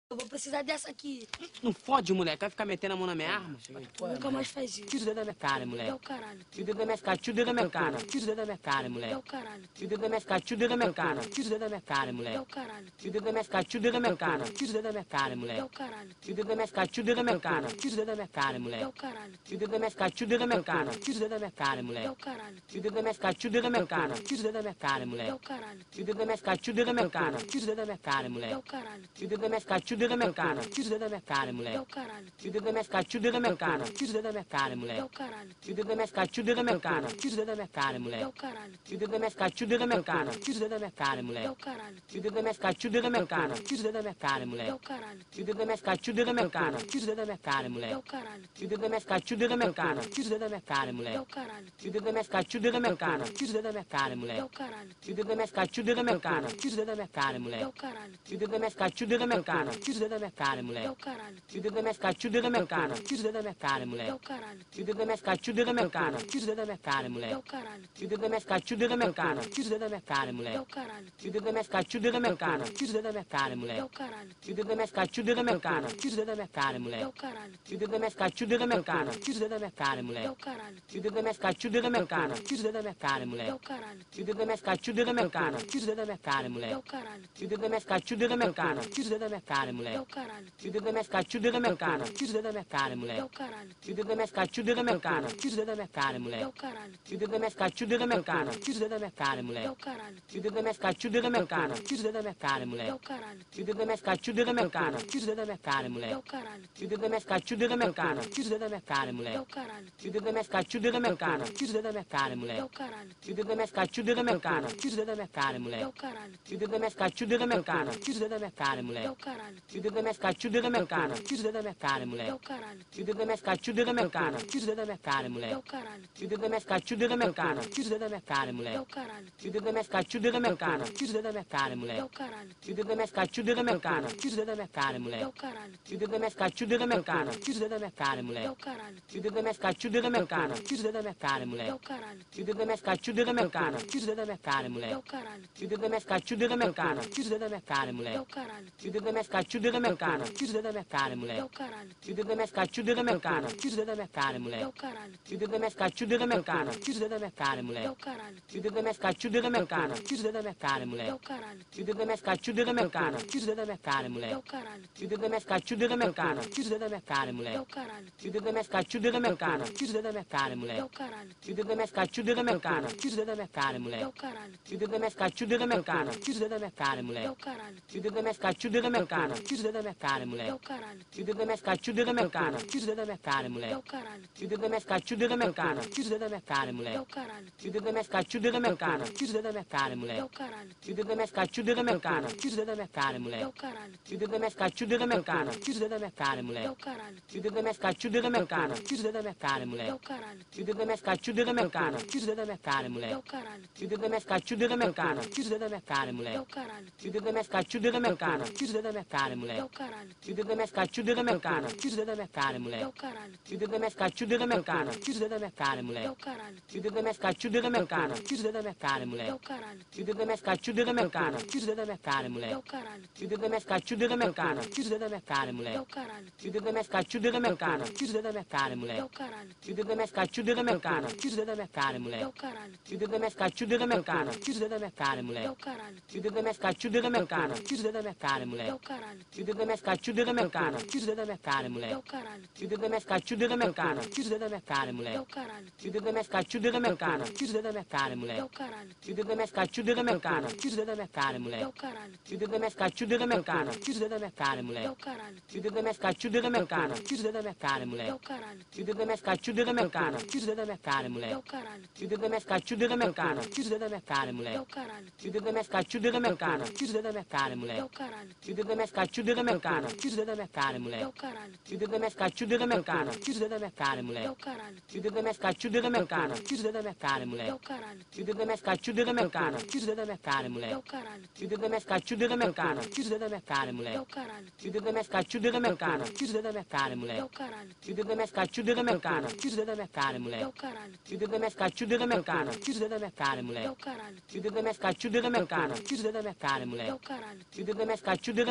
Eu vou precisar dessa aqui. Não fode, moleque. Vai ficar metendo a mão na minha arma? Nunca mais faz isso. Tira o dedo da minha cara, moleque. É o caralho. Tira o dedo da minha cara. Tira o dedo da minha cara. Tira o dedo da minha cara, moleque. É o caralho. Tira o dedo da minha cara. Tira o dedo da minha cara. Tira o dedo da minha cara, É moleque. o caralho. Tira o dedo da minha cara. Tira o dedo da minha cara. Tira o dedo da minha cara, É moleque. o caralho. Tira o dedo da minha cara. Tira o dedo da minha cara. Tira o dedo da minha cara, É moleque. o caralho. Tira o dedo da minha cara. Tira o dedo da minha cara. Tira o dedo da minha cara, É moleque. o caralho. Tira o dedo da minha cara. Tira o dedo da minha cara. Tira o dedo da minha cara, É moleque. o caralho. Tira o dedo da minha cara. Tira o dedo da minha cara. Tira o dedo da minha cara, É moleque. o caralho. Tira o dedo da minha cara. Tira o dedo da minha cara. Tira o dedo da minha cara, É moleque. o caralho. Tira o dedo da minha cara. Tira o dedo da minha cara. Tira o dedo da minha cara, É moleque. o caralho. Tira o dedo da minha cara. Tira o dedo da minha cara. Tira o dedo da minha cara, É moleque. o caralho. Tira o dedo da minha cara. Tira o dedo da minha cara. Tira o dedo da minha cara, É moleque. o caralho. Tira o dedo da minha cara. Tira o dedo da minha cara. Tira o dedo da minha cara, É moleque. o caralho. Tira o dedo da minha cara. Tira o dedo da minha cara. Tira o dedo da minha cara, É moleque. o caralho. Tira o dedo da minha cara. Tira o dedo da minha cara. Tira o dedo da minha cara, É moleque. o caralho. Tira o dedo da minha cara. Tira o dedo da minha cara. Tira o dedo da minha cara, É moleque. o caralho. Tira o dedo da minha cara. Tira o dedo da minha cara. Tira o dedo da minha cara, É moleque. o caralho. Tira o dedo da minha cara. Tira o dedo da minha cara. Tira o dedo da minha cara, É moleque. o caralho. Tira o dedo da minha cara. Tira o dedo da minha cara. Tira o dedo da minha cara, É moleque. o caralho. Tira o dedo da minha cara. Tira o dedo da minha cara. Tira o dedo da minha cara, É moleque. o caralho. Tira o dedo da minha cara. Tira o dedo da minha cara. Tira o dedo da minha cara, É moleque. o caralho. Tira o dedo da minha cara. Tira o dedo da minha cara. Tira o dedo da minha cara, É moleque. o caralho. Tira o dedo da minha cara. Tira o dedo da minha cara. Tira o dedo da minha cara, É moleque. o caralho. Tira o dedo da minha cara. Tira o dedo da minha cara. Tira o dedo da minha cara, É moleque. o caralho. Tira o dedo da minha cara. Tira o dedo da minha cara. Tira o dedo da minha cara, É moleque. o caralho. Tira o dedo da minha cara. Tira o dedo da minha cara. Tira o dedo da minha cara, É moleque. o caralho. Tira o dedo da minha cara. Tira o dedo da minha cara. Tira o dedo da minha cara, É moleque. o caralho. Tira o dedo da minha cara. Tira o dedo da minha cara. Tira o dedo da minha cara, É moleque. o caralho. Tira o dedo da minha cara. Tira o dedo da minha cara. Tira o dedo da minha cara, É moleque. o caralho. Tira o dedo da minha cara. Tira o dedo da minha cara. Tira o dedo da minha cara, É moleque. o caralho. Tira o dedo da minha cara. Tira o dedo da minha cara. Tira o dedo da minha cara, É moleque. o caralho. Tira o dedo da minha cara. Tira o dedo da minha cara. Tira o dedo da minha cara, É moleque. o caralho. Tira o dedo da minha cara. Tira o dedo da minha cara. Tira o dedo da minha cara, É moleque. o caralho. Tira o dedo da minha cara. Tira o dedo da minha cara. Tira o dedo da minha cara, É moleque. o caralho. Tira o dedo da minha cara. Tira o dedo da minha cara. Tira o dedo da minha cara, É moleque. o caralho. Tira o dedo da minha cara. Tira o dedo da minha cara. Tira o dedo da minha cara, É moleque. o caralho. Tira o dedo da minha cara. Tira o dedo da minha cara. Tira o dedo da minha cara, É moleque. o caralho. Tira o dedo da minha cara. Tira o dedo da minha cara. Tira o dedo da minha cara, É moleque. o caralho. Tira o dedo da minha cara. Tira o dedo da minha cara. Tira o dedo da minha cara, É moleque. o caralho. Tira o dedo da minha cara. Tira o dedo da minha cara. Tira o dedo da minha cara, É moleque. o caralho. Tira o dedo da minha cara. Tira o dedo da minha cara. Tira o dedo da minha cara, É moleque. o caralho. Tira o dedo da minha cara. Tira o dedo da minha cara. Tira o dedo da minha cara, É moleque. o caralho. Tira o dedo da minha cara. Tira o dedo da minha cara. Tira o dedo da minha cara, É moleque. o caralho. Tira o dedo da minha cara. Tira o dedo da minha cara. Tira o dedo da minha cara, É moleque. o caralho. Tira o dedo da minha cara. Tira o dedo da minha cara. Tira o dedo da minha cara, É moleque. o caralho. Tira o dedo da minha cara. Tira o dedo da minha cara. Tira o dedo da minha cara, É moleque. o caralho. Tira o dedo da minha cara. Tira o dedo da minha cara. Tira o dedo da minha cara, É moleque. o caralho. Tira o dedo da minha cara. Tira o dedo da minha cara. Tira o dedo da minha cara, É moleque. o caralho. Tira o dedo da minha cara. Tira o dedo da minha cara. Tira o dedo da minha cara, É moleque. o caralho. Tira o dedo da minha cara. Tira o dedo da minha cara. Tira o dedo da minha cara, É moleque. o caralho. Tira o dedo da minha cara. Tira o dedo da minha cara. Tira o dedo da minha cara, É moleque. o caralho. Tira o dedo da minha cara. Tira o dedo da minha cara. Tira o dedo da minha cara, É moleque. o caralho. Tira o dedo da minha cara. Tira o dedo da minha cara. Tira o dedo da minha cara, É moleque. o caralho. Tira o dedo da minha cara. Tira o dedo da minha cara. Tira o dedo da minha cara, É moleque. o caralho. Tira o dedo da minha cara. Tira o dedo da minha cara. Tira o dedo da minha cara, É moleque. o caralho. Tira o dedo da minha cara. Tira o dedo da minha cara. Tira o dedo da minha cara, É moleque. o caralho. Tira o dedo da minha cara. Tira o dedo da minha cara. Tira o dedo da minha cara, É moleque. o caralho. Tira o dedo da minha cara. Tira o dedo da minha cara. Tira o dedo da minha cara, É moleque. o caralho. Tira o dedo da minha cara. Tira o dedo da minha cara. Tira o dedo da minha cara, É moleque. o caralho. Tira o dedo da minha cara. Tira o dedo da minha cara. Tira o dedo da minha cara, É moleque. o caralho. Tira o dedo da minha cara. Tira o dedo da minha cara. Tira o dedo da minha cara, É moleque. o caralho. Tira o dedo da minha cara. Tira o dedo da minha cara. Tira o dedo da minha cara, É moleque. o caralho. Tira o dedo da minha cara. Tira o dedo da minha cara. Tira o dedo da minha cara, É moleque. o caralho. Tira o dedo da minha cara. Tira o dedo da minha cara. Tira o dedo da minha cara, É moleque. o caralho. Tira o dedo da minha cara. Tira o dedo da minha cara. Tira o dedo da minha cara, É moleque. o caralho. Tira o dedo da minha cara. Tira o dedo da minha cara. Tira o dedo da minha cara, É moleque. o caralho. Tira o dedo da minha cara. Tira o dedo da minha cara. Tira o dedo da minha cara, É moleque. o caralho. Tira o dedo da minha cara. Tira o dedo da minha cara. Tira o dedo da minha cara, É moleque. o caralho. Tira o dedo da minha cara. Tira o dedo da minha cara. Tira o dedo da minha cara, É moleque. o caralho. Tira o dedo da minha cara. Tira o dedo da minha cara. Tira o dedo da minha cara, É moleque. o caralho. Tira o dedo da minha cara. Tira o dedo da minha cara. Tira o dedo da minha cara, É moleque. o caralho. Tira o dedo da minha cara. Tira o dedo da minha cara. Tira o dedo da minha cara, É moleque. o caralho. Tira o dedo da minha cara. Tira o dedo da minha cara. Tira o dedo da minha cara, É moleque. o caralho. Tira o dedo da minha cara. Tira o dedo da minha cara. Tira o dedo da minha cara, É moleque. o caralho. Tira o dedo da minha cara. Tira o dedo da minha cara. Tira o dedo da minha cara, É moleque. o caralho. Tira o dedo da minha cara. Tira o dedo da minha cara. Tira o dedo da minha cara, É moleque. o caralho. Tira o dedo da minha cara. Tira o dedo da minha cara. Tira o dedo da minha cara, É moleque. o caralho. Tira o dedo da minha cara. Tira o dedo da minha cara. Tira o dedo da minha cara, É moleque. o caralho. Tira o dedo da minha cara. Tira o dedo da minha cara. Tira o dedo da minha cara, É moleque. o caralho. Tira o dedo da minha cara. Tira o dedo da minha cara. Tira o dedo da minha cara, É moleque. o caralho. Tira o dedo da minha cara. Tira o dedo da minha cara. Tira o dedo da minha cara, É moleque. o caralho. Tira o dedo da minha cara. Tira o dedo da minha cara. Tira o dedo da minha cara, É moleque. o caralho. Tira o dedo da minha cara. Tira o dedo da minha cara. Tira o dedo da minha cara, É moleque. o caralho. Tira o dedo da minha cara. Tira o dedo da minha cara. Tira o dedo da minha cara, É moleque. o caralho. Tira o dedo da minha cara. Tira o dedo da minha cara. Tira o dedo da minha cara, É moleque. o caralho. Tira o dedo da minha cara. Tira o dedo da minha cara. Tira o dedo da minha cara, É moleque. o caralho. Tira o dedo da minha cara. Tira o dedo da minha cara. Tira o dedo da minha cara, É moleque. o caralho. Tira o dedo da minha cara. Tira o dedo da minha cara. Tira o dedo da minha cara, É moleque. o caralho. Tira o dedo da minha cara. Tira o dedo da minha cara. Tira o dedo da minha cara, É moleque. o caralho. Tira o dedo da minha cara. Tira o dedo da minha cara. Tira o dedo da minha cara, É moleque. o caralho. Tira o dedo da minha cara. Tira o dedo da minha cara. Tira o dedo da minha cara, É moleque. o caralho. Tira o dedo da minha cara. Tira o dedo da minha cara.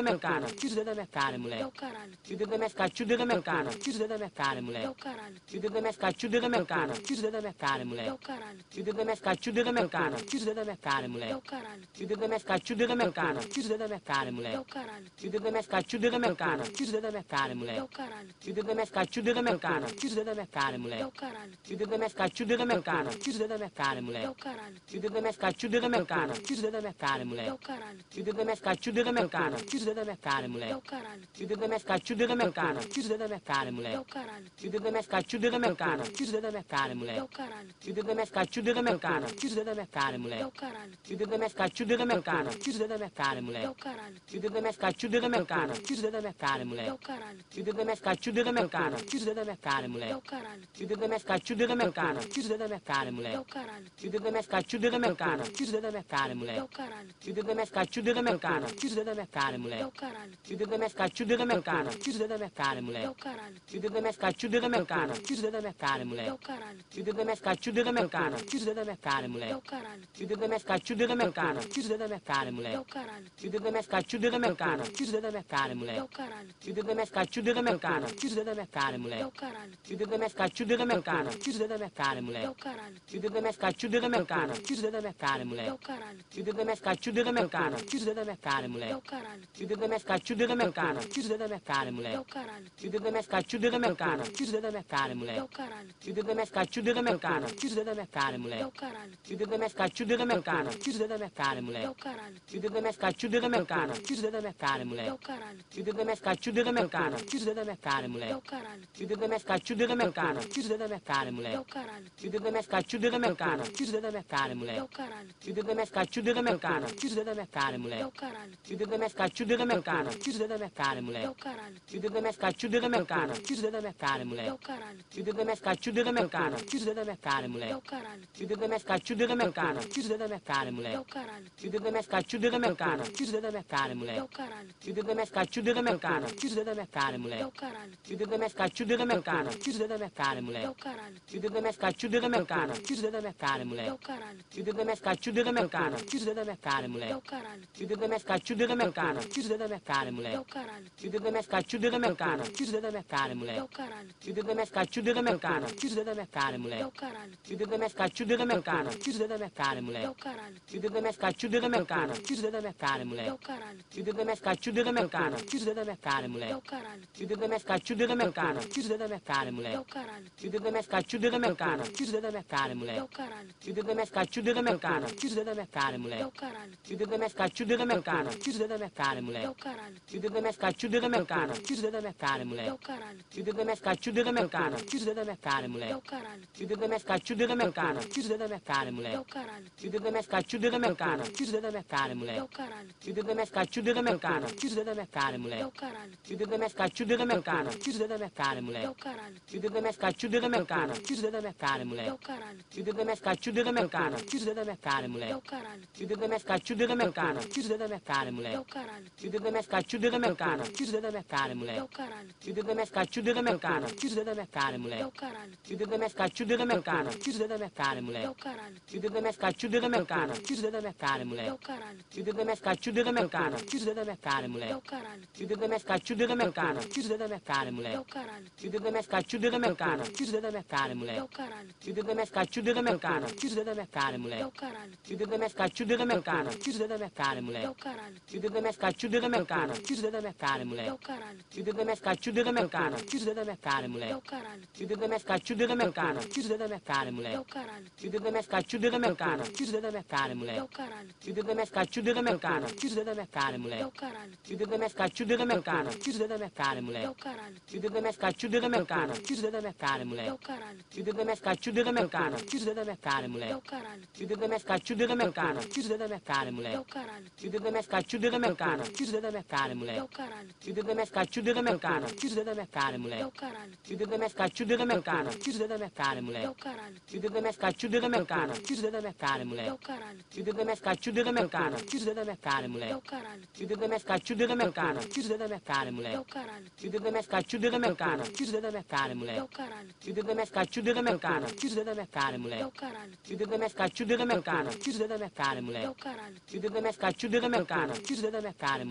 tira o dedo da minha cara, mulher. É o caralho. Tira o dedo da minha cara, tira o dedo da minha cara, tira o dedo da minha cara, É mulher. o caralho. Tira o dedo da minha cara, tira o dedo da minha cara, tira o dedo da minha cara, É mulher. o caralho. Tira o dedo da minha cara, tira o dedo da minha cara, tira o dedo da minha cara, É mulher. o caralho. Tira o dedo da minha cara, tira o dedo da minha cara, tira o dedo da minha cara, É mulher. o caralho. Tira o dedo da minha cara, tira o dedo da minha cara, tira o dedo da minha cara, É mulher. o caralho. Tira o dedo da minha cara, tira o dedo da minha cara, tira o dedo da minha cara, É mulher. o caralho. Tira o dedo da minha cara, tira o dedo da minha cara, tira o dedo da minha cara, É mulher. o caralho. Tira o dedo da minha cara, tira o dedo da minha cara, tira o dedo da minha cara, É mulher. o caralho. Tira o dedo da minha cara, tira o dedo da minha cara, tira o dedo da minha cara, É mulher. o caralho. Tira o dedo da minha cara, tira o dedo da minha cara, tira o dedo da minha cara, É mulher. o caralho. Tira o dedo da minha cara, tira o dedo da minha cara, tira o dedo da minha cara, É mulher. o caralho. Tira o dedo da minha cara, tira o dedo da minha cara, tira o dedo da minha cara, É mulher. o caralho. Tira o dedo da minha cara, tira o dedo da minha cara, tira o dedo da minha cara, É mulher. o caralho. Tira o dedo da minha cara, tira o dedo da minha cara, tira o dedo da minha cara, É mulher. o caralho. Tira o dedo da minha cara, tira o dedo da minha cara, tira o dedo da minha cara, É mulher. o caralho. Tira o dedo da minha cara, tira o dedo da minha cara, tira o dedo da minha cara, É mulher. o caralho. Tira o dedo da minha cara, tira o dedo da minha cara, tira o dedo da minha cara, É mulher. o caralho. Tira o dedo da minha cara, tira o dedo da minha cara, tira o dedo da minha cara, É mulher. o caralho. Tira o dedo da minha cara, tira o dedo da minha cara, tira o dedo da minha cara, É mulher. o caralho. Tira o dedo da minha cara, tira o dedo da minha cara, tira o dedo da minha cara, É mulher. o caralho. Tira o dedo da minha cara, tira o dedo da minha cara, tira o dedo da minha cara, É mulher. o caralho. Tira o dedo da minha cara, tira o dedo da minha cara, tira o dedo da minha cara, É mulher. o caralho. Tira o dedo da minha cara, tira o dedo da minha cara, tira o dedo da minha cara, É mulher. o caralho. Tira o dedo da minha cara, tira o dedo da minha cara, tira o dedo da minha cara, É mulher. o caralho. Tira o dedo da minha cara, tira o dedo da minha cara, tira o dedo da minha cara, É mulher. o caralho. Tira o dedo da minha cara, tira o dedo da minha cara, tira o dedo da minha cara, É mulher. o caralho. Tira o dedo da minha cara, tira o dedo da minha cara, tira o dedo da minha cara, É mulher. o caralho. Tira o dedo da minha cara, tira o dedo da minha cara, tira o dedo da minha cara, É mulher. o caralho. Tira o dedo da minha cara, tira o dedo da minha cara, tira o dedo da minha cara, É mulher. o caralho. Tira o dedo da minha cara, tira o dedo da minha cara, tira o dedo da minha cara, É mulher. o caralho. Tira o dedo da minha cara, tira o dedo da minha cara, tira o dedo da minha cara, É mulher. o caralho. Tira o dedo da minha cara, tira o dedo da minha cara, tira o dedo da minha cara, É mulher. o caralho. Tira o dedo da minha cara, tira o dedo da minha cara, tira o dedo da minha cara, É mulher. o caralho. Tira o dedo da minha cara, tira o dedo da minha cara, tira o dedo da minha cara, É mulher. o caralho. Tira o dedo da minha cara, tira o dedo da minha cara, tira o dedo da minha cara, É mulher. o caralho. Tira o dedo da minha cara, tira o dedo da minha cara, tira o dedo da minha cara, É mulher. o caralho. Tira o dedo da minha cara, tira o dedo da minha cara, tira o dedo da minha cara, É mulher. o caralho. Tira o dedo da minha cara, tira o dedo da minha cara, tira o dedo da minha cara, É mulher. o caralho. Tira o dedo da minha cara, tira o dedo da minha cara, tira o dedo da minha cara, É mulher. o caralho. Tira o dedo da minha cara, tira o dedo da minha cara, tira o dedo da minha cara, É mulher. o caralho. Tira o dedo da minha cara, tira o dedo da minha cara, tira o dedo da minha cara, É mulher. o caralho. Tira o dedo da minha cara, tira o dedo da minha cara, tira o dedo da minha cara, É mulher. o caralho. Tira o dedo da minha cara, tira o dedo da minha cara, tira o dedo da minha cara, É mulher. o caralho. Tira o dedo da minha cara, tira o dedo da minha cara, tira o dedo da minha cara, É mulher. o caralho. Tira o dedo da minha cara, tira o dedo da minha cara, tira o dedo da minha cara, É mulher. o caralho. Tira o dedo da minha cara, tira o dedo da minha cara, tira o dedo da minha cara, É mulher. o caralho. Tira o dedo da minha cara, tira o dedo da minha cara, tira o dedo da minha cara, É mulher. o caralho. Tira o dedo da minha cara, tira o dedo da minha cara, tira o dedo da minha cara, É mulher. o caralho. Tira o dedo da minha cara, tira o dedo da minha cara, tira o dedo da minha cara, É mulher. o caralho. Tira o dedo da minha cara, tira o dedo da minha cara, tira o dedo da minha cara, É mulher. o caralho. Tira o dedo da minha cara, tira o dedo da minha cara, tira o dedo da minha cara, É mulher. o caralho. Tira o dedo da minha cara, tira o dedo da minha cara, tira o dedo da minha cara, É mulher. o caralho. Tira o dedo da minha cara, tira o dedo da minha cara, tira o dedo da minha cara, É mulher. o caralho. Tira o dedo da minha cara, tira o dedo da minha cara, tira o dedo da minha cara, É mulher. o caralho. Tira o dedo da minha cara, tira o dedo da minha cara, tira o dedo da minha cara, É mulher. o caralho. Tira o dedo da minha cara, tira o dedo da minha cara, tira o dedo da minha cara, É mulher. o caralho. Tira o dedo da minha cara, tira o dedo da minha cara, tira o dedo da minha cara, É mulher. o caralho. Tira o dedo da minha cara, tira o dedo da minha cara, tira o dedo da minha cara, É mulher. o caralho. Tira o dedo da minha cara, tira o dedo da minha cara, tira o dedo da minha cara, É mulher. o caralho. Tira o dedo da minha cara, tira o dedo da minha cara, tira o dedo da minha cara, É mulher. o caralho. Tira o dedo da minha cara, tira o dedo da minha cara, tira o dedo da minha cara, É mulher. o caralho. Tira o dedo da minha cara, tira o dedo da minha cara, tira o dedo da minha cara, É mulher. o caralho. Tira o dedo da minha cara, tira o dedo da minha cara, tira o dedo da minha cara, É mulher. o caralho. Tira o dedo da minha cara, tira o dedo da minha cara, tira o dedo da minha cara, É mulher. o caralho. Tira o dedo da minha cara, tira o dedo da minha cara, tira o dedo da minha cara, É mulher. o caralho. Tira o dedo da minha cara, tira o dedo da minha cara, tira o dedo da minha cara, É mulher. o caralho. Tira o dedo da minha cara, tira o dedo da minha cara, tira o dedo da minha cara, É mulher. o caralho. Tira o dedo da minha cara, tira o dedo da minha cara, tira o dedo da minha cara, É mulher. o caralho. Tira o dedo da minha cara, tira o dedo da minha cara, tira o dedo da minha cara, É mulher. o caralho. Tira o dedo da minha cara, tira o dedo da minha cara, tira o dedo da minha cara, É mulher. o caralho. Tira o dedo da minha cara, tira o dedo da minha cara, tira o dedo da minha cara, É mulher. o caralho. Tira o dedo da minha cara, tira o dedo da minha cara, tira o dedo da minha cara, É mulher. o caralho. Tira o dedo da minha cara, tira o dedo da minha cara, tira o dedo da minha cara, É mulher. o caralho. Tira o dedo da minha cara, tira o dedo da minha cara, tira o dedo da minha cara, É mulher. o caralho. Tira o dedo da minha cara, tira o dedo da minha cara, tira o dedo da minha cara, É mulher. o caralho. Tira o dedo da minha cara, tira o dedo da minha cara, tira o dedo da minha cara, É mulher. o caralho. Tira o dedo da minha cara, tira o dedo da minha cara, tira o dedo da minha cara, É mulher. o caralho. Tira o dedo da minha cara, tira o dedo da minha cara, tira o dedo da minha cara, É mulher. o caralho. Tira o dedo da minha cara, tira o dedo da minha cara, tira o dedo da minha cara, É mulher. o caralho. Tira o dedo da minha cara, tira o dedo da minha cara, tira o dedo da minha cara, É mulher. o caralho. Tira o dedo da minha cara, tira o dedo da minha cara, tira o dedo da minha cara, É mulher. o caralho. Tira o dedo da minha cara, tira o dedo da minha cara, tira o dedo da minha cara, É mulher. o caralho. Tira o dedo da minha cara, tira o dedo da minha cara, tira o dedo da minha cara, É mulher. o caralho. Tira o dedo da minha cara, tira o dedo da minha cara, tira o dedo da minha cara, É mulher. o caralho. Tira o dedo da minha cara, tira o dedo da minha cara, tira o dedo da minha cara, É mulher. o caralho. Tira o dedo da minha cara, tira o dedo da minha cara, tira o dedo da minha cara, É mulher. o caralho. Tira o dedo da minha cara, tira o dedo da minha cara, tira o dedo da minha cara, É mulher. o caralho. Tira o dedo da minha cara, tira o dedo da minha cara, tira o dedo da minha cara, É mulher. o caralho. Tira o dedo da minha cara, tira o dedo da minha cara, tira o dedo da minha cara, É mulher. o caralho. Tira o dedo da minha cara, tira o dedo da minha cara, tira o dedo da minha cara, É mulher. o caralho. Tira o dedo da minha cara, tira o dedo da minha cara, tira o dedo da minha cara, É mulher. o caralho. Tira o dedo da minha cara, tira o dedo da minha cara, tira o dedo da minha cara, É mulher. o caralho.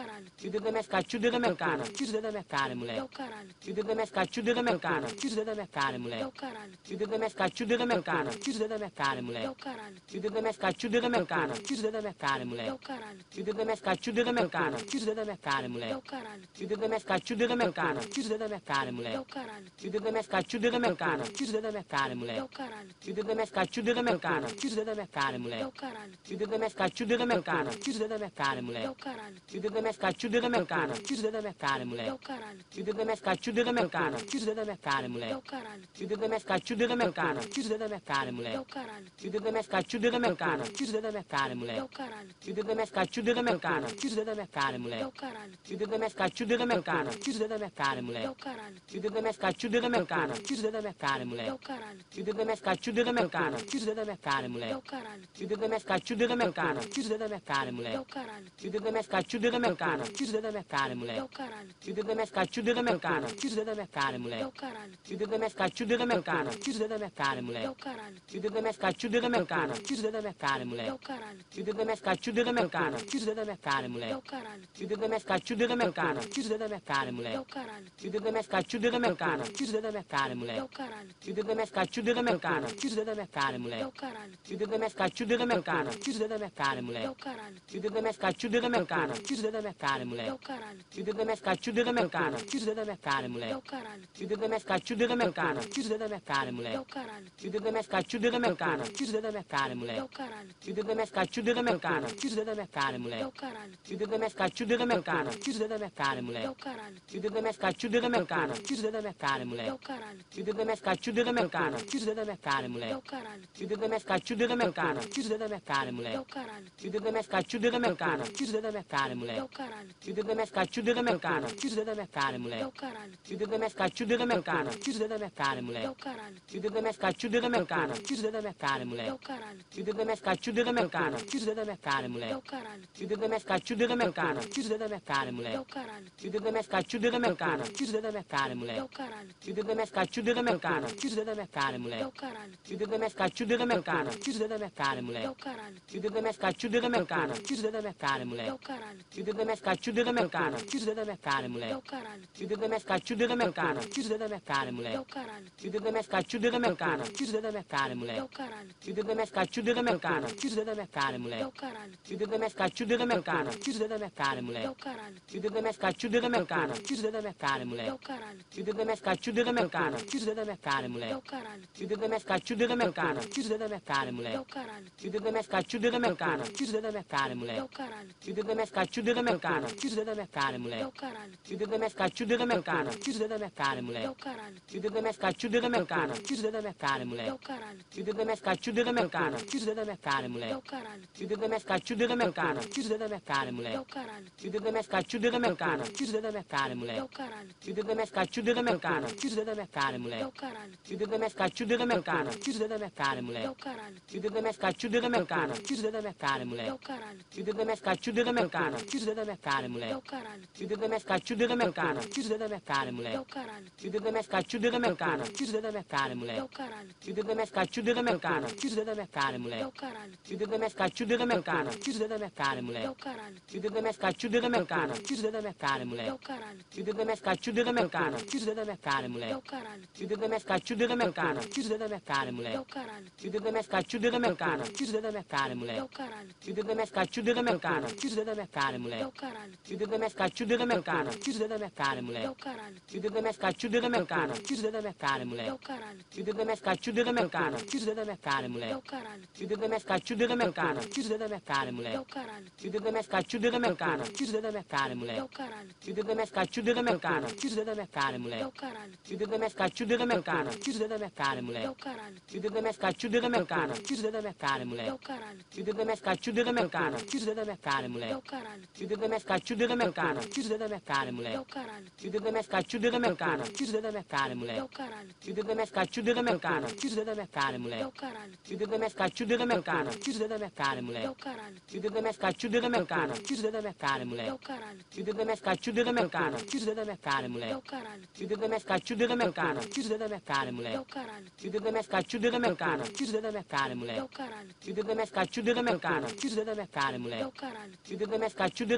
caralho. Tira da minha cara, tira da minha cara. Tira da minha cara, mulher. É o caralho. Tira da minha cara, tira da minha cara. Tira da minha cara, mulher. É o caralho. Tira da minha cara, tira da minha cara. Tira da minha cara, É mulher. o caralho. Tira da minha cara, tira da minha cara. Tira da minha cara, É mulher. o caralho. Tira da minha cara, tira da minha cara. Tira da minha cara, É mulher. o caralho. Tira da minha cara, tira da minha cara. Tira da minha cara, É mulher. o caralho. Tira da minha cara, tira da minha cara. Tira da minha cara, É mulher. o caralho. Tira da minha cara, tira da minha cara. Tira da minha cara, É mulher. o caralho. Tira da minha cara, tira da minha cara. Tira da minha cara, É mulher. o caralho. Tira da minha cara, tira da minha cara. Tira da minha cara, É mulher. o caralho. Tira da minha cara, tira da minha cara. Tira da minha cara, É mulher. o caralho. Tira da minha cara, tira da minha cara. Tira da minha cara, É mulher. o caralho. Tira da minha cara, tira da minha cara. Tira da minha cara, É mulher. o caralho. Tira da minha cara, tira da minha cara. Tira da minha cara, É mulher. o caralho. Tira da minha cara, tira da minha cara. Tira da minha cara, É mulher. o caralho. Tira da minha cara, tira da minha cara. Tira da minha cara, É mulher. o caralho. Tira da minha cara, tira da minha cara. Tira da minha cara, É mulher. o caralho. Tira da minha cara, tira da minha cara. Tira da minha cara, É mulher. o caralho. Tira da minha cara, tira da minha cara. Tira da minha cara, É mulher. o caralho. Tira da minha cara, tira da minha cara. Tira da minha cara, É mulher. o caralho. Tira da minha cara, tira da minha cara. Tira da minha cara, É mulher. o caralho. Tira da minha cara, tira da minha cara. Tira da minha cara, É mulher. o caralho. Tira da minha cara, tira da minha cara. Tira da minha cara, É mulher. o caralho. Tira da minha cara, tira da minha cara. Tira da minha cara, É mulher. o caralho. Tira da minha cara, tira da minha cara. Tira da minha cara, É mulher. o caralho. Tira da minha cara, tira da minha cara. Tira da minha cara, É mulher. o caralho. Tira da minha cara, tira da minha cara. Tira da minha cara, É mulher. o caralho. Tira da minha cara, tira da minha cara. Tira da minha cara, É mulher. o caralho. Tira da minha cara, tira da minha cara. Tira da minha cara, É mulher. o caralho. Tira da minha cara, tira da minha cara. Tira da minha cara, É mulher. o caralho. Tira da minha cara, tira da minha cara. Tira da minha cara, É mulher. o caralho. Tira da minha cara, tira da minha cara. Tira da minha cara, É mulher. o caralho. Tira da minha cara, tira da minha cara. Tira da minha cara, É mulher. o caralho. Tira da minha cara, tira da minha cara. Tira da minha cara, É mulher. o caralho. Tira da minha cara, tira da minha cara. Tira da minha cara, É mulher. o caralho. Tira da minha cara, tira da minha cara. Tira da minha cara, É mulher. o caralho. Tira da minha cara, tira da minha cara. Tira da minha cara, É mulher. o caralho. Tira da minha cara, tira da minha cara. Tira da minha cara, É mulher. o caralho. Tira da minha cara, tira da minha cara. Tira da minha cara, É mulher. o caralho. Tira da minha cara, tira da minha cara. Tira da minha cara, É mulher. o caralho. Tira da minha cara, tira da minha cara. Tira da minha cara, É mulher. o caralho. Tira da minha cara, tira da minha cara. Tira da minha cara, É mulher. o caralho. Tira da minha cara, tira da minha cara. Tira da minha cara, É mulher. o caralho. Tira da minha cara, tira da minha cara. Tira da minha cara, É mulher. o caralho. Tira da minha cara, tira da minha cara. Tira da minha cara, É mulher. o caralho. Tira da minha cara, tira da minha cara. Tira da minha cara, É mulher. o caralho. Tira da minha cara, tira da minha cara. Tira da minha cara, É mulher. o caralho. Tira da minha cara, tira da minha cara. Tira da minha cara, É mulher. o caralho. Tira da minha cara, tira da minha cara. Tira da minha cara, É mulher. o caralho. Tira da minha cara, tira da minha cara. Tira da minha cara, É mulher. o caralho. Tira da minha cara, tira da minha cara. Tira da minha cara, É mulher. o caralho. Tira da minha cara, tira da minha cara. Tira da minha cara, É mulher. o caralho. Tira da minha cara, tira da minha cara. Tira da minha cara, É mulher. o caralho. Tira da minha cara, tira da minha cara. Tira da minha cara, É mulher. o caralho. Tira da minha cara, tira da minha cara. Tira da minha cara, É mulher. o caralho. Tira da minha cara, tira da minha cara. Tira da minha cara, É mulher. o caralho. Tira da minha cara, tira da minha cara. Tira da minha cara, É mulher. o caralho. Tira da minha cara, tira da minha cara. Tira da minha cara, É mulher. o caralho. Tira da minha cara, tira da minha cara. Tira da minha cara, É mulher. o caralho. Tira da minha cara, tira da minha cara. Tira da minha cara, É mulher. o caralho. Tira da minha cara, tira da minha cara. Tira da minha cara, É mulher. o caralho. Tira da minha cara, tira da minha cara. Tira da minha cara, É mulher. o caralho. Tira da minha cara, tira da minha cara. Tira da minha cara, É mulher. o caralho. Tira da minha cara, tira da minha cara. Tira da minha cara, É mulher. o caralho. Tira da minha cara, tira da minha cara. Tira da minha cara, É mulher. o caralho. Tira da minha cara, tira da minha cara. Tira da minha cara, É mulher. o caralho. Tira da minha cara, tira da minha cara. Tira da minha cara, É mulher. o caralho. Tira da minha cara, tira da minha cara. Tira da minha cara, É mulher. o caralho. Tira da minha cara, tira da minha cara. Tira da minha cara, É mulher. o caralho. Tira da minha cara, tira da minha cara. Tira da minha cara, É mulher. o caralho. Tira da minha cara, tira da minha cara. Tira da minha cara, É mulher. o caralho. Tira da minha cara, tira da minha cara. Tira da minha cara, É mulher. o caralho. Tira da minha cara, tira da minha cara. Tira da minha cara, É mulher. o caralho. Tira da minha cara, tira da minha cara. Tira da minha cara, É mulher. o caralho. Tira da minha cara, tira da minha cara. Tira da minha cara, É mulher. o caralho. Tira da minha cara, tira da minha cara. Tira da minha cara, É mulher. o caralho. Tira da minha cara, tira da minha cara. Tira da minha cara, É mulher. o caralho. Tira da minha cara, tira da minha cara. Tira da minha cara, É mulher. o caralho. Tira da minha cara, tira da minha cara. Tira da minha cara, É mulher. o caralho. Tira da minha cara, tira da minha cara. Tira da minha cara, É mulher. o caralho. Tira da minha cara, tira da minha cara. Tira da minha cara, É mulher. o caralho. Tira da minha cara, tira da minha cara. Tira da minha cara, É mulher. o caralho. Tira da minha cara, tira da minha cara. Tira da minha cara, É mulher. o caralho. Tira da minha cara, tira da minha cara. Tira da minha cara, É mulher. o caralho. Tira da minha cara, tira da minha cara. Tira da minha cara, É mulher. o caralho. Tira da minha cara, tira da minha cara. Tira da minha cara, É mulher. o caralho. Tira da minha cara, tira da minha cara. Tira da minha cara, É mulher. o caralho. Tira da minha cara, tira da minha cara. Tira da minha cara, É mulher. o caralho. Tira da minha cara, tira da minha cara. Tira da minha cara, É mulher. o caralho. Tira da minha cara, tira da minha cara. Tira da minha cara, É mulher. o caralho. Tira da minha cara, tira da minha cara. Tira da minha cara, É mulher. o caralho. Tira da minha cara, tira da minha cara. Tira da minha cara, É mulher. o caralho. Tira da minha cara, tira da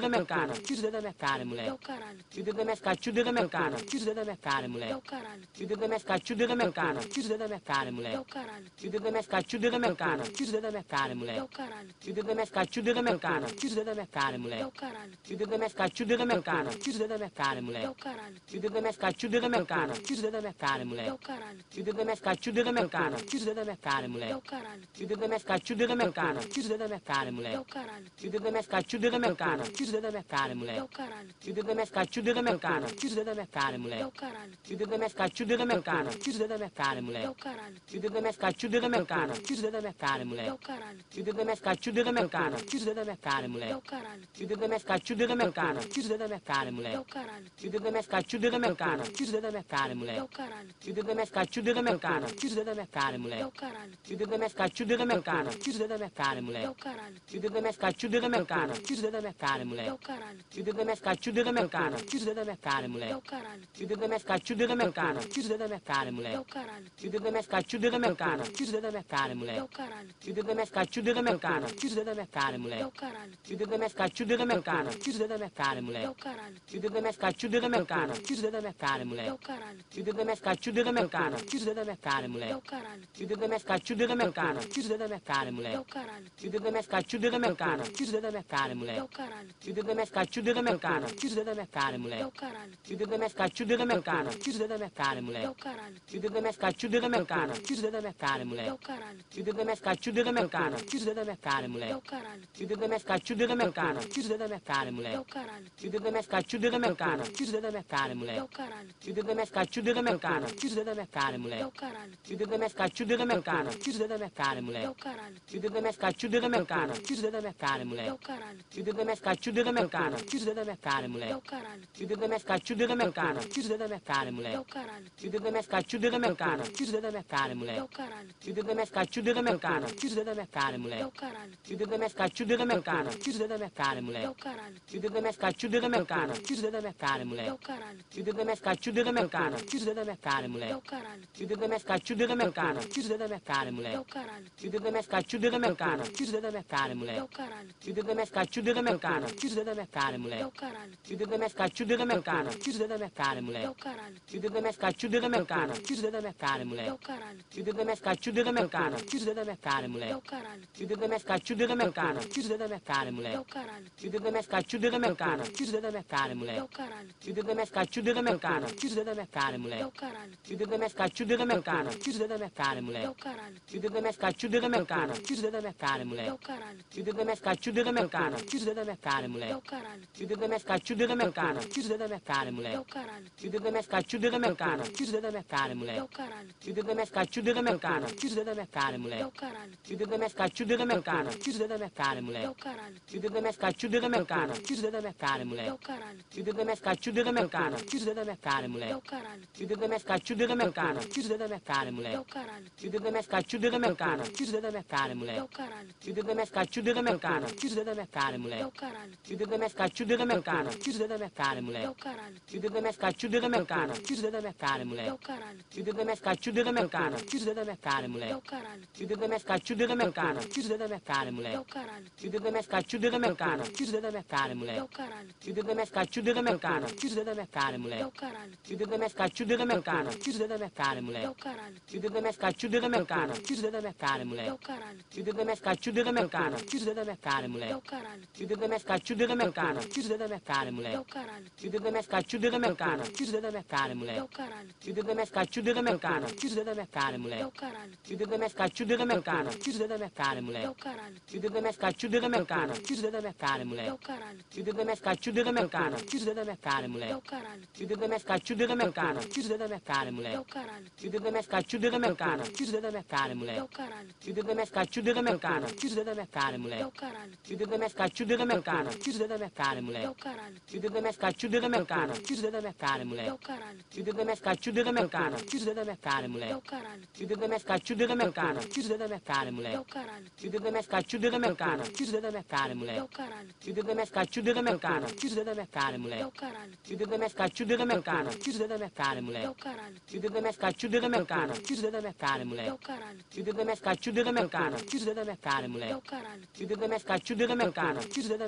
americana. Tira da minha cara, mulher. Tira da minha cara, tira da minha cara. Tira da minha cara, mulher. Tira da minha cara, tira da minha cara. Tira da minha cara, mulher. Tira da minha cara, tira da minha cara. Tira da minha cara, mulher. Tira da minha cara, tira da minha cara. Tira da minha cara, mulher. Tira da minha cara, tira da minha cara. Tira da minha cara, mulher. Tira da minha cara, tira da minha cara. Tira da minha cara, mulher. Tira da minha cara, tira da minha cara. Tira da minha cara, mulher. Tira da minha cara, tira da minha cara. Tira da minha cara, mulher. Tira da minha cara, tira da minha cara. Tira da minha cara, mulher. Tira da minha cara, tira da minha cara. Tira da minha cara, mulher. Tira da minha cara, tira da minha cara. Tira da minha cara, mulher. Tira da minha cara, tira da minha cara. Tira da minha cara, mulher. Tira da minha cara, tira da minha cara. Tira da minha cara, mulher. Tira da minha cara, tira da minha cara. Tira da minha cara, mulher. Tira da minha cara, tira da minha cara. Tira da minha cara, mulher. Tira da minha cara, tira da minha cara. Tira da minha cara, mulher. Tira da minha cara, tira da minha cara. Tira da minha cara, mulher. Tira da minha cara, tira da minha cara. Tira da minha cara, mulher. Tira da minha cara, tira da minha cara. Tira da minha cara, mulher. Tira da minha cara, tira da minha cara. Tira da minha cara, mulher. Tira da minha cara, tira da minha cara. Tira da minha cara, mulher. Tira da minha cara, tira da minha cara. Tira da minha cara, mulher. Tira da minha cara, tira da minha cara. Tira da minha cara, mulher. Tira da minha cara, tira da minha cara. Tira da minha cara, mulher. Tira da minha cara, tira da minha cara. Tira da minha cara, mulher. Tira da minha cara, tira da minha cara. Tira da minha cara, mulher. Tira da minha cara, tira da minha cara. Tira da minha cara, mulher. Tira da minha cara, tira da minha cara. Tira da minha cara, mulher. Tira da minha cara, tira da minha cara. Tira da minha cara, mulher. Tira da minha cara, tira da minha cara. Tira da minha cara, mulher. Tira da minha cara, tira da minha cara. Tira da minha cara, mulher. Tira da minha cara, tira da minha cara. Tira da minha cara, mulher. Tira da minha cara, tira da minha cara. Tira da minha cara, mulher. Tira da minha cara, tira da minha cara. Tira da minha cara, mulher. Tira da minha cara, tira da minha cara. Tira da minha cara, mulher. Tira da minha cara, tira da minha cara. Tira da minha cara, mulher. Tira da minha cara, tira da minha cara. Tira da minha cara, mulher. Tira da minha cara, tira da minha cara. Tira da minha cara, mulher. Tira da minha cara, tira da minha cara. Tira da minha cara, mulher. Tira da minha cara, tira da minha cara. Tira da minha cara, mulher. Tira da minha cara, tira da minha cara. Tira da minha cara, mulher. Tira da minha cara, tira da minha cara. Tira da minha cara, mulher. Tira da minha cara, tira da minha cara. Tira da minha cara, mulher. Tira da minha cara, tira da minha cara. Tira da minha cara, mulher. Tira da minha cara, tira da minha cara. Tira da minha cara, mulher. Tira da minha cara, tira da minha cara. Tira da minha cara, mulher. Tira da minha cara, tira da minha cara. Tira da minha cara, mulher. Tira da minha cara, tira da minha cara. Tira da minha cara, mulher. Tira da minha cara, tira da minha cara. Tira da minha cara, mulher. Tira da minha cara, tira da minha cara. Tira da minha cara, mulher. Tira da minha cara, tira da minha cara. Tira da minha cara, mulher. Tira da minha cara, tira da minha cara. Tira da minha cara, mulher. Tira da minha cara, tira da minha cara. Tira da minha cara, mulher. Tira da minha cara, tira da minha cara. Tira da minha cara, mulher. Tira da minha cara, tira da minha cara. Tira da minha cara, mulher. Tira da minha cara, tira da minha cara. Tira da minha cara, mulher. Tira da minha cara, tira da minha cara. Tira da minha cara, mulher. Tira da minha cara, tira da minha cara. Tira da minha cara, mulher. Tira da minha cara, tira da minha cara. Tira da minha cara, mulher. Tira da minha cara, tira da minha cara. Tira da minha cara, mulher. Tira da minha cara, tira da minha cara. Tira da minha cara, mulher. Tira da minha cara, tira da minha cara. Tira da minha cara, mulher. Tira da minha cara, tira da minha cara. Tira da minha cara, mulher. Tira da minha cara, tira da minha cara. Tira da minha cara, mulher. Tira da minha cara, tira da minha cara. Tira da minha cara, mulher. Tira da minha cara, tira da minha cara. Tira da minha cara, mulher. Tira da minha cara, tira da minha cara. Tira da minha cara, mulher. Tira da minha cara, tira da minha cara. Tira da minha cara, mulher. Tira da minha cara, tira da minha cara. Tira da minha cara, mulher. Tira da minha cara, tira da minha cara. Tira da minha cara, mulher. Tira da minha cara, tira da minha cara. Tira da minha cara, mulher. Tira da minha cara, tira da minha cara. Tira da minha cara, mulher. Tira da minha cara, tira da minha cara. Tira da minha cara, mulher. Tira da minha cara, tira da minha cara. Tira da minha cara, mulher. Tira da minha cara, tira da minha cara. Tira da minha cara, mulher. Tira da minha cara, tira da minha cara. Tira da minha cara, mulher. Tira da minha cara, tira da minha cara. Tira da minha cara, mulher. Tira da minha cara, tira da minha cara. Tira da minha cara, mulher. Tira da minha cara, tira da minha cara. Tira da minha cara, mulher. Tira da minha cara, tira da minha cara. Tira da minha cara, mulher. Tira da minha cara, tira da minha cara. Tira da minha cara, mulher. Tira da minha cara, tira da minha cara. Tira da minha cara, mulher. Tira da minha cara, tira da minha cara. Tira da minha cara, mulher. Tira da minha cara, tira da minha cara. Tira da minha cara, mulher. Tira da minha cara, tira da minha cara. Tira da minha cara, mulher. Tira da minha cara, tira da minha cara. Tira da minha cara, mulher. Tira da minha cara, tira da minha cara. Tira da minha cara, mulher. Tira da minha cara, tira da minha cara. Tira da minha cara, mulher. Tira da minha cara, tira da minha cara. Tira da minha cara, mulher. Tira da minha cara, tira da minha cara. Tira da minha cara, mulher. Tira da minha cara, tira da minha cara. Tira da minha cara, mulher. Tira da minha cara, tira da minha cara. Tira da minha cara, mulher.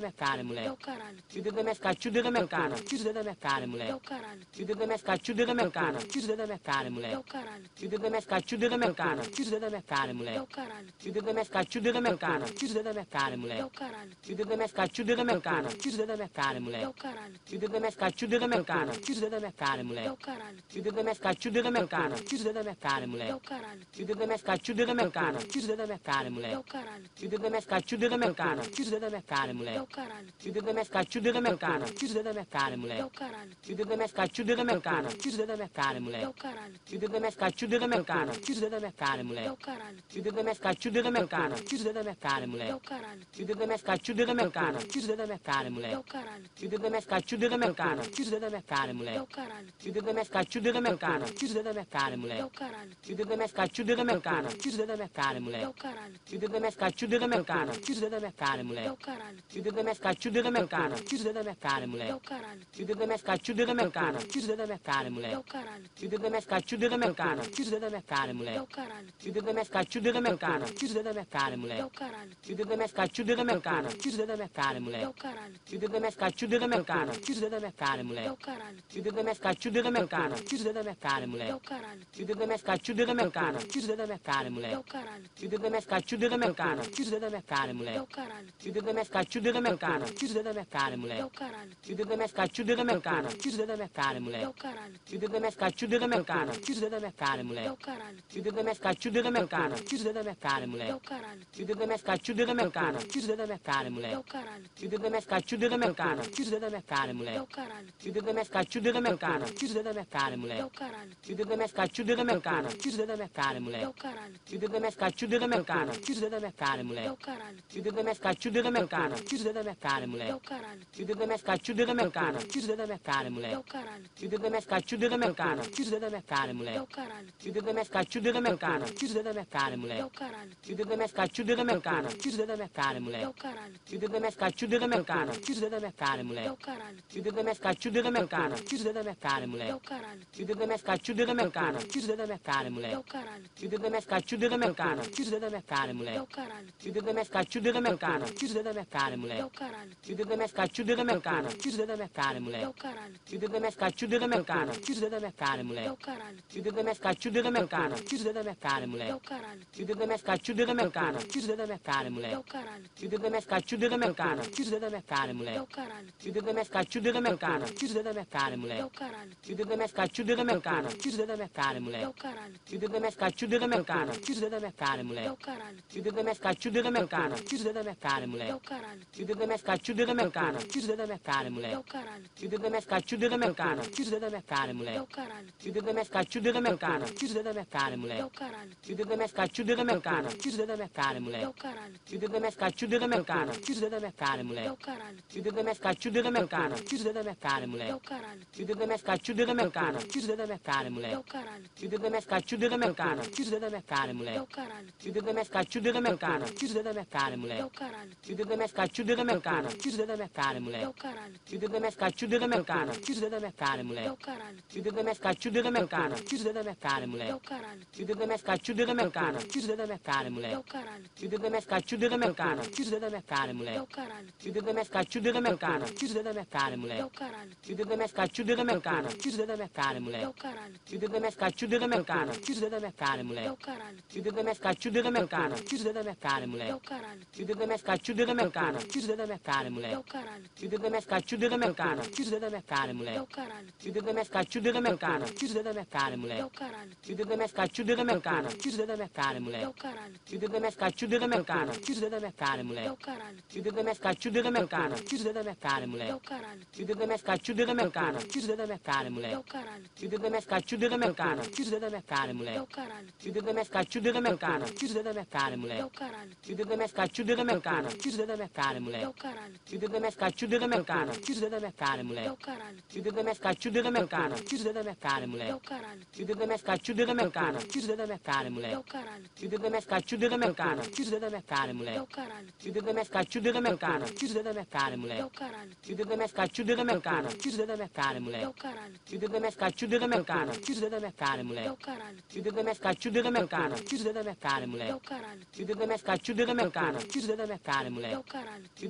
moleque. É o caralho. Tira da minha cara, tira da minha cara. Tira da minha cara, moleque. É o caralho. Tira da minha cara, tira da minha cara. Tira da minha cara, moleque. É o caralho. Tira da minha cara, tira da minha cara. Tira da minha cara, É moleque. o caralho. Tira da minha cara, tira da minha cara. Tira da minha cara, É moleque. o caralho. Tira da minha cara, tira da minha cara. Tira da minha cara, É moleque. o caralho. Tira da minha cara, tira da minha cara. Tira da minha cara, É moleque. o caralho. Tira da minha cara, tira da minha cara. Tira da minha cara, É moleque. o caralho. Tira da minha cara, tira da minha cara. Tira da minha cara, É moleque. o caralho. Tira da minha cara, tira da minha cara. Tira da minha cara, É moleque. o caralho. Tira da minha cara, tira da minha cara. Tira da minha cara, É moleque. o caralho. Tira da minha cara, tira da minha cara. Tira da minha cara, É moleque. o caralho. Tira da minha cara, tira da minha cara. Tira da minha cara, É moleque. o caralho. Tira da minha cara, tira da minha cara. Tira da minha cara, É moleque. o caralho. Tira da minha cara, tira da minha cara. Tira da minha cara, É moleque. o caralho. Tira da minha cara, tira da minha cara. Tira da minha cara, É moleque. o caralho. Tira da minha cara, tira da minha cara. Tira da minha cara, É moleque. o caralho. Tira da minha cara, tira da minha cara. Tira da minha cara, É moleque. o caralho. Tira da minha cara, tira da minha cara. Tira da minha cara, É moleque. o caralho. Tira da minha cara, tira da minha cara. Tira da minha cara, É moleque. o caralho. Tira da minha cara, tira da minha cara. Tira da minha cara, É moleque. o caralho. Tira da minha cara, tira da minha cara. Tira da minha cara, É moleque. o caralho. Tira da minha cara, tira da minha cara. Tira da minha cara, É moleque. o caralho. Tira da minha cara, tira da minha cara. Tira da minha cara, É moleque. o caralho. Tira da minha cara, tira da minha cara. Tira da minha cara, É moleque. o caralho. Tira da minha cara, tira da minha cara. Tira da minha cara, É moleque. o caralho. Tira da minha cara, tira da minha cara. Tira da minha cara, É moleque. o caralho. Tira da minha cara, tira da minha cara. Tira da minha cara, É moleque. o caralho. Tira da minha cara, tira da minha cara. Tira da minha cara, É moleque. o caralho. Tira da minha cara, tira da minha cara. Tira da minha cara, É moleque. o caralho. Tira da minha cara, tira da minha cara. Tira da minha cara, É moleque. o caralho. Tira da minha cara, tira da minha cara. Tira da minha cara, É moleque. o caralho. Tira da minha cara, tira da minha cara. Tira da minha cara, É moleque. o caralho. Tira da minha cara, tira da minha cara. Tira da minha cara, É moleque. o caralho. Tira da minha cara, tira da minha cara. Tira da minha cara, É moleque. o caralho. Tira da minha cara, tira da minha cara. Tira da minha cara, É moleque. o caralho. Tira da minha cara, tira da minha cara. Tira da minha cara, É moleque. o caralho. Tira da minha cara, tira da minha cara. Tira da minha cara, É moleque. o caralho. Tira da minha cara, tira da minha cara. Tira da minha cara, É moleque. o caralho. Tira da minha cara, tira da minha cara. Tira da minha cara, É moleque. o caralho. Tira da minha cara, tira da minha cara. Tira da minha cara, É moleque. o caralho. Tira da minha cara, tira da minha cara. Tira da minha cara, É moleque. o caralho. Tira da minha cara, tira da minha cara. Tira da minha cara, É moleque. o caralho. Tira da minha cara, tira da minha cara. Tira da minha cara, É moleque. o caralho. Tira da minha cara, tira da minha cara. Tira da minha cara, É moleque. o caralho. Tira da minha cara, tira da minha cara. Tira da minha cara, É moleque. o caralho. Tira da minha cara, tira da minha cara. Tira da minha cara, É moleque. o caralho. Tira da minha cara, tira da minha cara. Tira da minha cara, É moleque. o caralho. Tira da minha cara, tira da minha cara. Tira da minha cara, É moleque. o caralho. Tira da minha cara, tira da minha cara. Tira da minha cara, É moleque. o caralho. Tira da minha cara, tira da minha cara. Tira da minha cara, É moleque. o caralho. Tira da minha cara, tira da minha cara. Tira da minha cara, É moleque. o caralho. Tira da minha cara, tira da minha cara. Tira da minha cara, É moleque. o caralho. Tira da minha cara, tira da minha cara. Tira da minha cara, É moleque. o caralho. Tira da minha cara, tira da minha cara. Tira da minha cara, É moleque. o caralho. Tira da minha cara, tira da minha cara. Tira da minha cara, É moleque. o caralho. Tira da minha cara, tira da minha cara. Tira da minha cara, É moleque. o caralho. Tira da minha cara, tira da minha cara. Tira da minha cara, É moleque. o caralho. Tira da minha cara, tira da minha cara. Tira da minha cara, É moleque. o caralho. Tira da minha cara, tira da minha cara. Tira da minha cara, É moleque. o caralho. Tira da minha cara, tira da minha cara. Tira da minha cara, É moleque. o caralho. Tira da minha cara, tira da minha cara. Tira da minha cara, É moleque. o caralho. Tira da minha cara, tira da minha cara. Tira da minha cara, É moleque. o caralho. Tira da minha cara, tira da minha cara. Tira da minha cara, É moleque. o caralho. Tira da minha cara, tira da minha cara. Tira da minha cara, É moleque. o caralho. Tira da minha cara, tira da minha cara. Tira da minha cara, É moleque. o caralho. Tira da minha cara, tira da minha cara. Tira da minha cara, É moleque. o caralho. Tira da minha cara, tira da minha cara. Tira da minha cara, É moleque. o caralho. Tira da minha cara, tira da minha cara. Tira da minha cara, É moleque. o caralho. Tira da minha cara, tira da minha cara. Tira da minha cara, É moleque. o caralho. Tira da minha cara, tira da minha cara. Tira da minha cara, É moleque. o caralho. Tira da minha cara, tira da minha cara. Tira da minha cara, É moleque. o caralho. Tira da minha cara, tira da minha cara. Tira da minha cara, É moleque. o caralho. Tira da minha cara, tira da minha cara. Tira da minha cara, É moleque. o caralho. Tira da minha cara, tira da minha cara. Tira da minha cara, É moleque. o caralho. Tira da minha cara, tira da minha cara. Tira da minha cara, É moleque. o caralho. Tira da minha cara, tira da minha cara. Tira da minha cara, É moleque. o caralho. Tira da minha cara, tira da minha cara. Tira da minha cara, É moleque. o caralho. Tira da minha cara, tira da minha cara. Tira da minha cara, É moleque. o caralho. Tira da minha cara, tira da minha cara. Tira da minha cara, É moleque. o caralho. Tira da minha cara, tira da minha cara. Tira da minha cara, É moleque. o caralho. Tira da minha cara, tira da minha cara. Tira da minha cara, É moleque. o caralho. Tira da minha cara, tira da minha cara. Tira da minha cara, É moleque. o caralho. Tira da minha cara, tira da minha cara. Tira da minha cara, É moleque. o caralho. Tira da minha cara, tira da minha cara. Tira da minha cara, É moleque. o caralho. Tira da minha cara, tira da minha cara. Tira da minha cara, É moleque. o caralho. Tira da minha cara, tira da minha cara. Tira da minha cara, É moleque. o caralho. Tira da minha cara, tira da minha cara. Tira da minha cara, É moleque. o caralho. Tira da minha cara, tira da minha cara. Tira da minha cara, É moleque. o caralho. Tira da minha cara, tira da minha cara. Tira da minha cara, É moleque. o caralho. Tira da minha cara, tira da minha cara. Tira da minha cara, É moleque. o caralho. Tira da minha cara, tira da minha cara. Tira da minha cara, É moleque. o caralho. Tira da minha cara, tira da minha cara. Tira da minha cara, É moleque. o caralho. Tira da minha cara,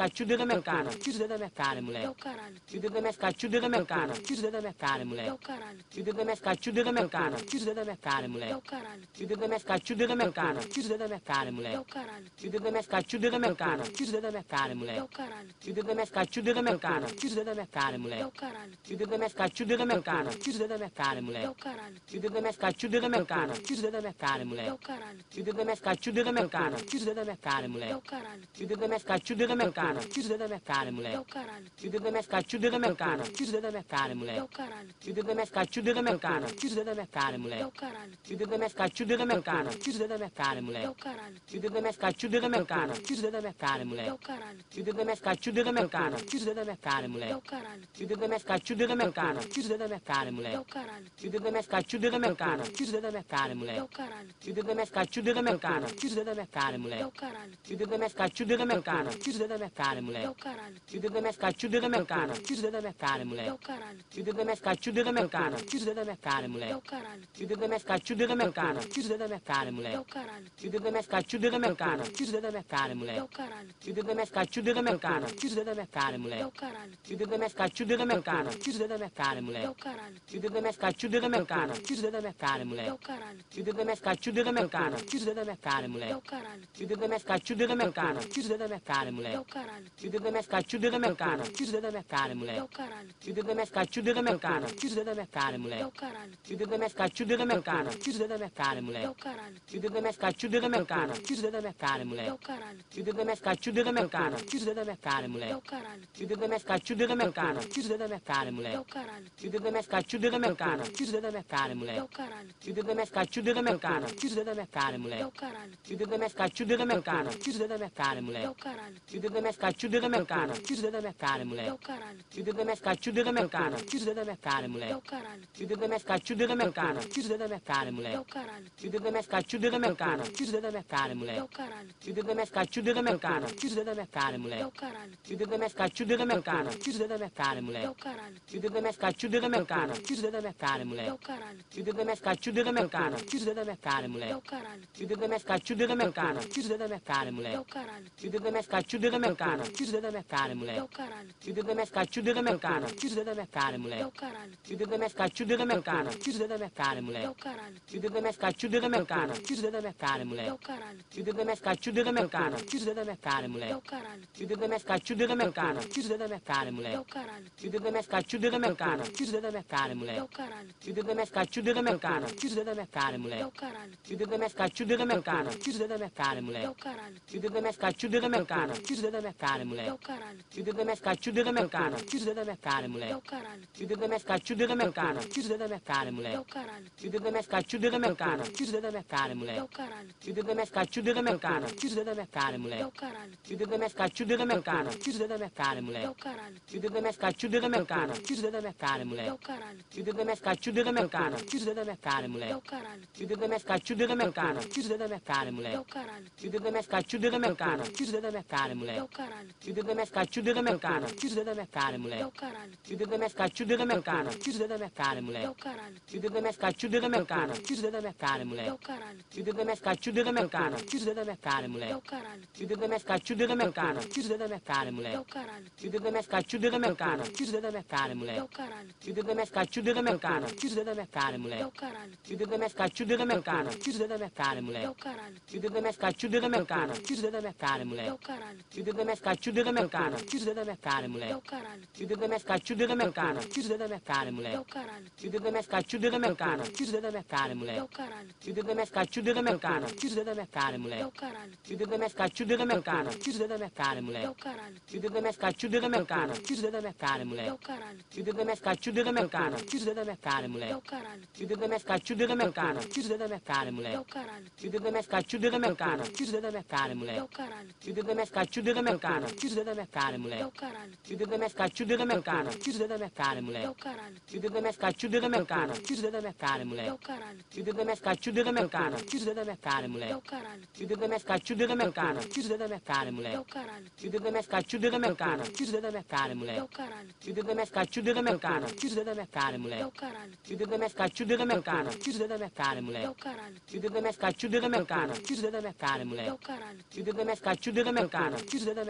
cachuda da minha cara. Tira da minha cara, moleque. É o caralho. Tira da minha cachuda da minha cara. Tira da minha cara, moleque. É o caralho. Tira da minha cachuda da minha cara. Tira da minha cara, moleque. É o caralho. Tira da minha cachuda da minha cara. Tira da minha cara, É moleque. o caralho. Tira da minha cachuda da minha cara. Tira da minha cara, É moleque. o caralho. Tira da minha cachuda da minha cara. Tira da minha cara, É moleque. o caralho. Tira da minha cachuda da minha cara. Tira da minha cara, É moleque. o caralho. Tira da minha cachuda da minha cara. Tira da minha cara, É moleque. o caralho. Tira da minha cachuda da minha cara. Tira da minha cara, É moleque. o caralho. Tira da minha cachuda da minha cara. Tira da minha cara, É moleque. o caralho. Tira da minha cachuda da minha cara. Tira da minha cara, É moleque. o caralho. Tira da minha cachuda da minha cara. Tira da minha cara, É moleque. o caralho. Tira da minha cachuda da minha cara. Tira da minha cara, É moleque. o caralho. Tira da minha cachuda da minha cara. Tira da minha cara, É moleque. o caralho. Tira da minha cachuda da minha cara. Tira da minha cara, É moleque. o caralho. Tira da minha cachuda da minha cara. Tira da minha cara, É moleque. o caralho. Tira da minha cachuda da minha cara. Tira da minha cara, É moleque. o caralho. Tira da minha cachuda da minha cara. Tira da minha cara, É moleque. o caralho. Tira da minha cachuda da minha cara. Tira da minha cara, É moleque. o caralho. Tira da minha cachuda da minha cara. Tira da minha cara, É moleque. o caralho. Tira da minha cachuda da minha cara. Tira da minha cara, É moleque. o caralho. Tira da minha cachuda da minha cara. Tira da minha cara, É moleque. o caralho. Tira da minha cachuda da minha cara. Tira da minha cara, É moleque. o caralho. Tira da minha cachuda da minha cara. Tira da minha cara, É moleque. o caralho. Tira da minha cachuda da minha cara. Tira da minha cara, É moleque. o caralho. Tira da minha cachuda da minha cara. Tira da minha cara, É moleque. o caralho. Tira da minha cachuda da minha cara. Tira da minha cara, É moleque. o caralho. Tira da minha cachuda da minha cara. Tira da minha cara, É moleque. o caralho. Tira da minha cachuda da minha cara. Tira da minha cara, É moleque. o caralho. Tira da minha cachuda da minha cara. Tira da minha cara, É moleque. o caralho. Tira da minha cachuda da minha cara. Tira da minha cara, É moleque. o caralho. Tira da minha cachuda da minha cara. Tira da minha cara, É moleque. o caralho. Tira da minha cachuda da minha cara. Tira da minha cara, É moleque. o caralho. Tira da minha cachuda da minha cara. Tira da minha cara, É moleque. o caralho. Tira da minha cachuda da minha cara. Tira da minha cara, É moleque. o caralho. Tira da minha cachuda da minha cara. Tira da minha cara, É moleque. o caralho. Tira da minha cachuda da minha cara. Tira da minha cara, É moleque. o caralho. Tira da minha cachuda da minha cara. Tira da minha cara, É moleque. o caralho. Tira da minha cachuda da minha cara. Tira da minha cara, É moleque. o caralho. Tira da minha cachuda da minha cara. Tira da minha cara, É moleque. o caralho. Tira da minha cachuda da minha cara. Tira da minha cara, É moleque. o caralho. Tira da minha cachuda da minha cara. Tira da minha cara, É moleque. o caralho. Tira da minha cachuda da minha cara. Tira da minha cara, É moleque. o caralho. Tira da minha cachuda da minha cara. Tira da minha cara, É moleque. o caralho. Tira da minha cachuda da minha cara. Tira da minha cara, É moleque. o caralho. Tira da minha cachuda da minha cara. Tira da minha cara, É moleque. o caralho. Tira da minha cachuda da minha cara. Tira da minha cara, É moleque. o caralho. Tira da minha cachuda da minha cara. Tira da minha cara, É moleque. o caralho. Tira da minha cachuda da minha cara. Tira da minha cara, É moleque. o caralho. Tira da minha cachuda da minha cara. Tira da minha cara, É moleque. o caralho. Tira da minha cachuda da minha cara. Tira da minha cara, É moleque. o caralho. Tira da minha cachuda da minha cara. Tira da minha cara, É moleque. o caralho. Tira da minha cachuda da minha cara. Tira da minha cara, É moleque. o caralho. Tira da minha cachuda da minha cara. Tira da minha cara, É moleque. o caralho. Tira da minha cachuda da minha cara. Tira da minha cara, É moleque. o caralho. Tira da minha cachuda da minha cara. Tira da minha cara, É moleque. o caralho. Tira da minha cachuda da minha cara. Tira da minha cara, É moleque. o caralho. Tira da minha cachuda da minha cara. Tira da minha cara, É moleque. o caralho. Tira da minha cachuda da minha cara. Tira da minha cara, É moleque. o caralho. Tira da minha cachuda da minha cara. Tira da minha cara, É moleque. o caralho. Tira da minha cachuda da minha cara. Tira da minha cara, É moleque. o caralho. Tira da minha cachuda da minha cara. Tira da minha cara, É moleque. o caralho. Tira da minha cachuda da minha cara. Tira da minha cara, É moleque. o caralho. Tira da minha cachuda da minha cara. Tira da minha cara, É moleque. o caralho. Tira da minha cachuda da minha cara. Tira da minha cara, É moleque. o caralho. Tira da minha cachuda da minha cara. Tira da minha cara, É moleque. o caralho. Tira da minha cachuda da minha cara. Tira da minha cara, É moleque. o caralho. Tira da minha cachuda da minha cara. Tira da minha cara, É moleque. o caralho. Tira da minha cachuda da minha cara. Tira da minha cara, É moleque. o caralho. Tira da minha cachuda da minha cara. Tira da minha cara, É moleque. o caralho. Tira da minha cachuda da minha cara. Tira da minha cara, É moleque. o caralho. Tira da minha cachuda da minha cara. Tira da minha cara, É moleque. o caralho. Tira da minha cachuda da minha cara. Tira da minha cara, É moleque. o caralho. Tira da minha cachuda da minha cara. Tira da minha cara, É moleque. o caralho. Tira da minha cachuda da minha cara. Tira da minha cara, É moleque. o caralho. Tira da minha cachuda da minha cara. Tira da minha cara, É moleque. o caralho. Tira da minha cachuda da minha cara. Tira da minha cara, É moleque. o caralho. Tira da minha cachuda da minha cara. Tira da minha cara, É moleque. o caralho. Tira da minha cachuda da minha cara. Tira da minha cara, É moleque. o caralho. Tira da minha cachuda da minha cara. Tira da minha cara, É moleque. o caralho. Tira da minha cachuda da minha cara. Tira da minha cara, É moleque. o caralho. Tira da minha cachuda da minha cara. Tira da minha cara, É moleque. o caralho. Tira da minha cachuda da minha cara. Tira da minha cara, É moleque. o caralho. Tira da minha cachuda da minha cara. Tira da minha cara, É moleque. o caralho. Tira da minha cachuda da minha cara. Tira da minha cara, É moleque. o caralho. Tira da minha cachuda da minha cara. Tira da minha cara, É moleque. o caralho. Tira da minha cachuda da minha cara. Tira da minha cara, É moleque. o caralho. Tira da minha cachuda da minha cara. Tira da minha cara, É moleque. o caralho. Tira da minha cachuda da minha cara. Tira da minha cara, É moleque. o caralho. Tira da minha cachuda da minha cara. Tira da minha cara, É moleque. o caralho. Tira da minha cachuda da minha cara. Tira da minha cara, É moleque. o caralho. Tira da minha cachuda da minha cara. Tira da minha cara, É moleque. o caralho. Tira da minha cachuda da minha cara. Tira da minha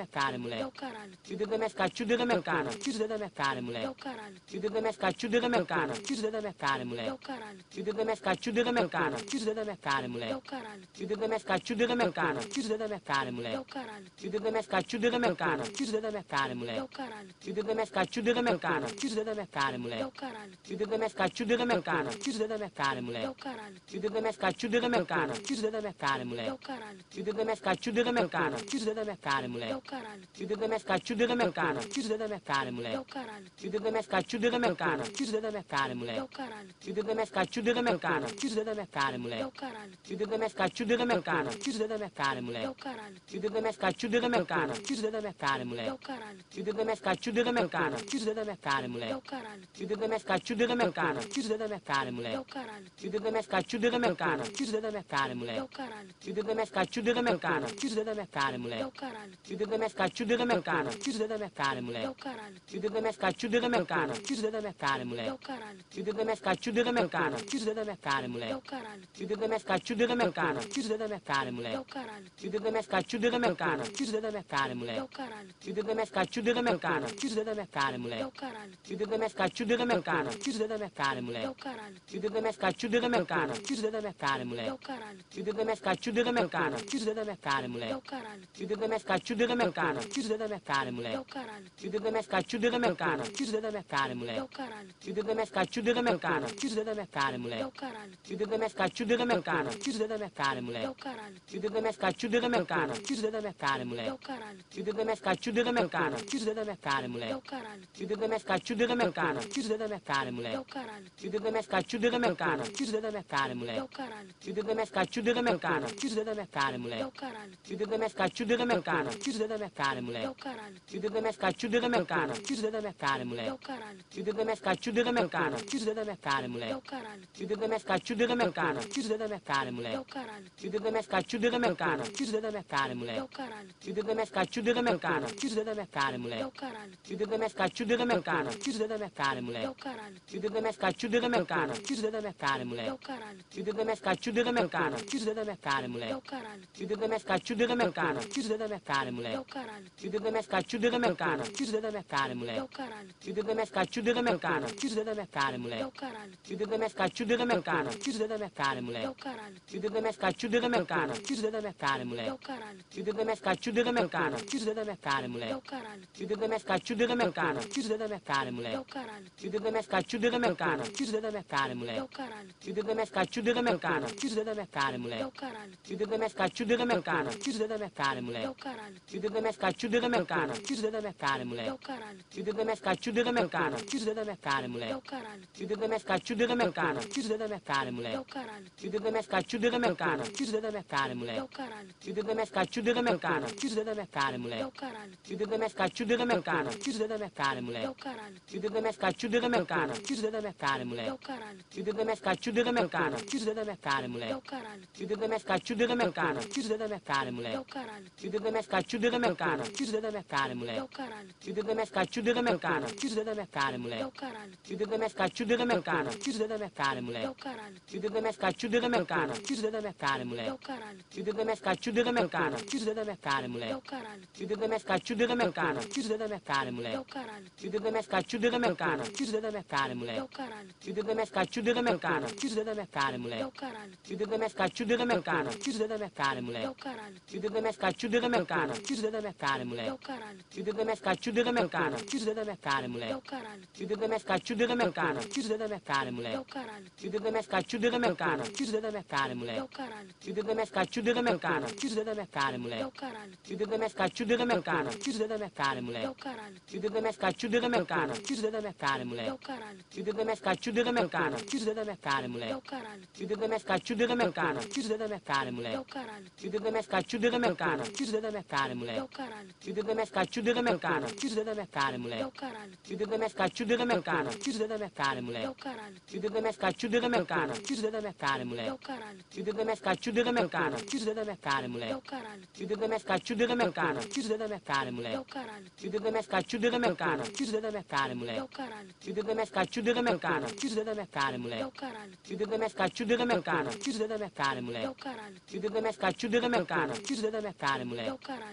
cara, mulher. É o caralho. Tira da minha cara, tira da minha cara. Tira da minha cara, mulher. É o caralho. Tira da minha cara, tira da minha cara. Tira da minha cara, mulher. É o caralho. Tira da minha cara, tira da minha cara. Tira da minha cara, mulher. É o caralho. Tira da minha cara, tira da minha cara. Tira da minha cara, mulher. É o caralho. Tira da minha cara, tira da minha cara. Tira da minha cara, mulher. É o caralho. Tira da minha cara, tira da minha cara. Tira da minha cara, mulher. É o caralho. Tira da minha cara, tira da minha cara. Tira da minha cara, mulher. É o caralho. Tira da minha cara, tira da minha cara. Tira da minha cara, mulher. É o caralho. Tira da minha cara, tira da minha cara. Tira da minha cara, mulher. É o caralho. Tira da minha cara, tira da minha cara. Tira da minha cara, mulher. É o caralho. Tira da minha cara, tira da minha cara. Tira da minha cara, mulher. É o caralho. Tira da minha cara, tira da minha cara. Tira da minha cara, mulher. É o caralho. Tira da minha cara, tira da minha cara. Tira da minha cara, mulher. É o caralho. Tira da minha cara, tira da minha cara. Tira da minha cara, mulher. É o caralho. Tira da minha cara, tira da minha cara. Tira da minha cara, mulher. É o caralho. Tira da minha cara, tira da minha cara. Tira da minha cara, mulher. É o caralho. Tira da minha cara, tira da minha cara. Tira da minha cara, mulher. É o caralho. Tira da minha cara, tira da minha cara. Tira da minha cara, mulher. É o caralho. Tira da minha cara, tira da minha cara. Tira da minha cara, mulher. É o caralho. Tira da minha cara, tira da minha cara. Tira da minha cara, mulher. É o caralho. Tira da minha cara, tira da minha cara. Tira da minha cara, mulher. É o caralho. Tira da minha cara, tira da minha cara. Tira da minha cara, mulher. É o caralho. Tira da minha cara, tira da minha cara. Tira da minha cara, mulher. É o caralho. Tira da minha cara, tira da minha cara. Tira da minha cara, mulher. É o caralho. Tira da minha cara, tira da minha cara. Tira da minha cara, mulher. É o caralho. Tira da minha cara, tira da minha cara. Tira da minha cara, mulher. É o caralho. Tira da minha cara, tira da minha cara. Tira da minha cara, mulher. É o caralho. Tira da minha cara, tira da minha cara. Tira da minha cara, mulher. É o caralho. Tira da minha cara, tira da minha cara. Tira da minha cara, mulher. É o caralho. Tira da minha cara, tira da minha cara. Tira da minha cara, mulher. É o caralho. Tira da minha cara, tira da minha cara. Tira da minha cara, mulher. É o caralho. Tira da minha cara, tira da minha cara. Tira da minha cara, mulher. É o caralho. Tira da minha cara, tira da minha cara. Tira da minha cara, mulher. É o caralho. Tira da minha cara, tira da minha cara. Tira da minha cara, mulher. É o caralho. Tira da minha cara, tira da minha cara. Tira da minha cara, mulher. É o caralho. Tira da minha cara, tira da minha cara. Tira da minha cara, mulher. É o caralho. Tira da minha cara, tira da minha cara. Tira da minha cara, mulher. É o caralho. Tira da minha cara, tira da minha cara. Tira da minha cara, mulher. É o caralho. Tira da minha cara, tira da minha cara. Tira da minha cara, mulher. É o caralho. Tira da minha cara, tira da minha cara. Tira da minha cara, mulher. É o caralho. Tira da minha cara, tira da minha cara. Tira da minha cara, mulher. É o caralho. Tira da minha cara, tira da minha cara. Tira da minha cara, mulher. É o caralho. Tira da minha cara, tira da minha cara. Tira da minha cara, mulher. É o caralho. Tira da minha cara, tira da minha cara. Tira da minha cara, mulher. É o caralho. Tira da minha cara, tira da minha cara. Tira da minha cara, mulher. É o caralho. Tira da minha cara, tira da minha cara. Tira da minha cara, mulher. É o caralho. Tira da minha cara, tira da minha cara. Tira da minha cara, mulher. É o caralho. Tira da minha cara, tira da minha cara. Tira da minha cara, mulher. É o caralho. Tira da minha cara, tira da minha cara. Tira da minha cara, mulher. É o caralho. Tira da minha cara, tira da minha cara. Tira da minha cara, mulher. É o caralho. Tira da minha cara, tira da minha cara. Tira da minha cara, mulher. É o caralho. Tira da minha cara, tira da minha cara. Tira da minha cara, mulher. É o caralho. Tira da minha cara, tira da minha cara. Tira da minha cara, mulher. É o caralho. Tira da minha cara, tira da minha cara. Tira da minha cara, mulher. É o caralho. Tira da minha cara, tira da minha cara. Tira da minha cara, mulher. É o caralho. Tira da minha cara, tira da minha cara. Tira da minha cara, mulher. É o caralho. Tira da minha cara, tira da minha cara. Tira da minha cara, mulher. É o caralho. Tira da minha cara, tira da minha cara. Tira da minha cara, mulher. É o caralho. Tira da minha cara, tira da minha cara. Tira da minha cara, mulher. É o caralho. Tira da minha cara, tira da minha cara. Tira da minha cara, mulher. É o caralho. Tira da minha cara, tira da minha cara. Tira da minha cara, mulher. É o caralho. Tira da minha cara, tira da minha cara. Tira da minha cara, mulher. É o caralho. Tira da minha cara, tira da minha cara. Tira da minha cara, mulher. É o caralho. Tira da minha cara, tira da minha cara. Tira da minha cara, mulher. É o caralho. Tira da minha cara, tira da minha cara. Tira da minha cara, mulher. É o caralho. Tira da minha cara, tira da minha cara. Tira da minha cara, mulher. É o caralho. Tira da minha cara, tira da minha cara. Tira da minha cara, mulher. É o caralho. Tira da minha cara, tira da minha cara. Tira da minha cara, mulher. É o caralho. Tira da minha cara, tira da minha cara. Tira da minha cara, mulher. É o caralho. Tira da minha cara, tira da minha cara. Tira da minha cara, mulher. É o caralho. Tira da minha cara, tira da minha cara. Tira da minha cara, mulher. É o caralho. Tira da minha cara, tira da minha cara. Tira da minha cara, mulher. É o caralho. Tira da minha cara, tira da minha cara. Tira da minha cara, mulher. É o caralho. Tira da minha cara, tira da minha cara. Tira da minha cara, mulher. É o caralho. Tira da minha cara, tira da minha cara. Tira da minha cara, mulher. É o caralho. Tira da minha cara, tira da minha cara. Tira da minha cara, mulher. É o caralho. Tira da minha cara, tira da minha cara. Tira da minha cara, mulher. É o caralho. Tira da minha cara, tira da minha cara. Tira da minha cara, mulher. É o caralho. Tira da minha cara, tira da minha cara. Tira da minha cara, mulher. É o caralho. Tira da minha cara, tira da minha cara. Tira da minha cara, mulher. É o caralho. Tira da minha cara, tira da minha cara. Tira da minha cara, mulher. É o caralho. Tira da minha cara, tira da minha cara. Tira da minha cara, mulher. É o caralho. Tira da minha cara, tira da minha cara. Tira da minha cara, mulher. É o caralho. Tira da minha cara, tira da minha cara. Tira da minha cara, mulher. É o caralho. Tira da minha cara, tira da minha cara. Tira da minha cara, mulher. É o caralho. Tira da minha cara, tira da minha cara. Tira da minha cara, mulher. É o caralho. Tira da minha cara, tira da minha cara. Tira da minha cara, mulher. É o caralho. Tira da minha cara, tira da minha cara. Tira da minha cara, mulher. É o caralho. Tira da minha cara, tira da minha cara. Tira da minha cara, mulher. É o caralho. Tira da minha cara, tira da minha cara. Tira da minha cara, mulher. É o caralho. Tira da minha cara, tira da minha cara. Tira da minha cara, mulher. É o caralho. Tira da minha cara, tira da minha cara. Tira da minha cara, mulher. É o caralho. Tira da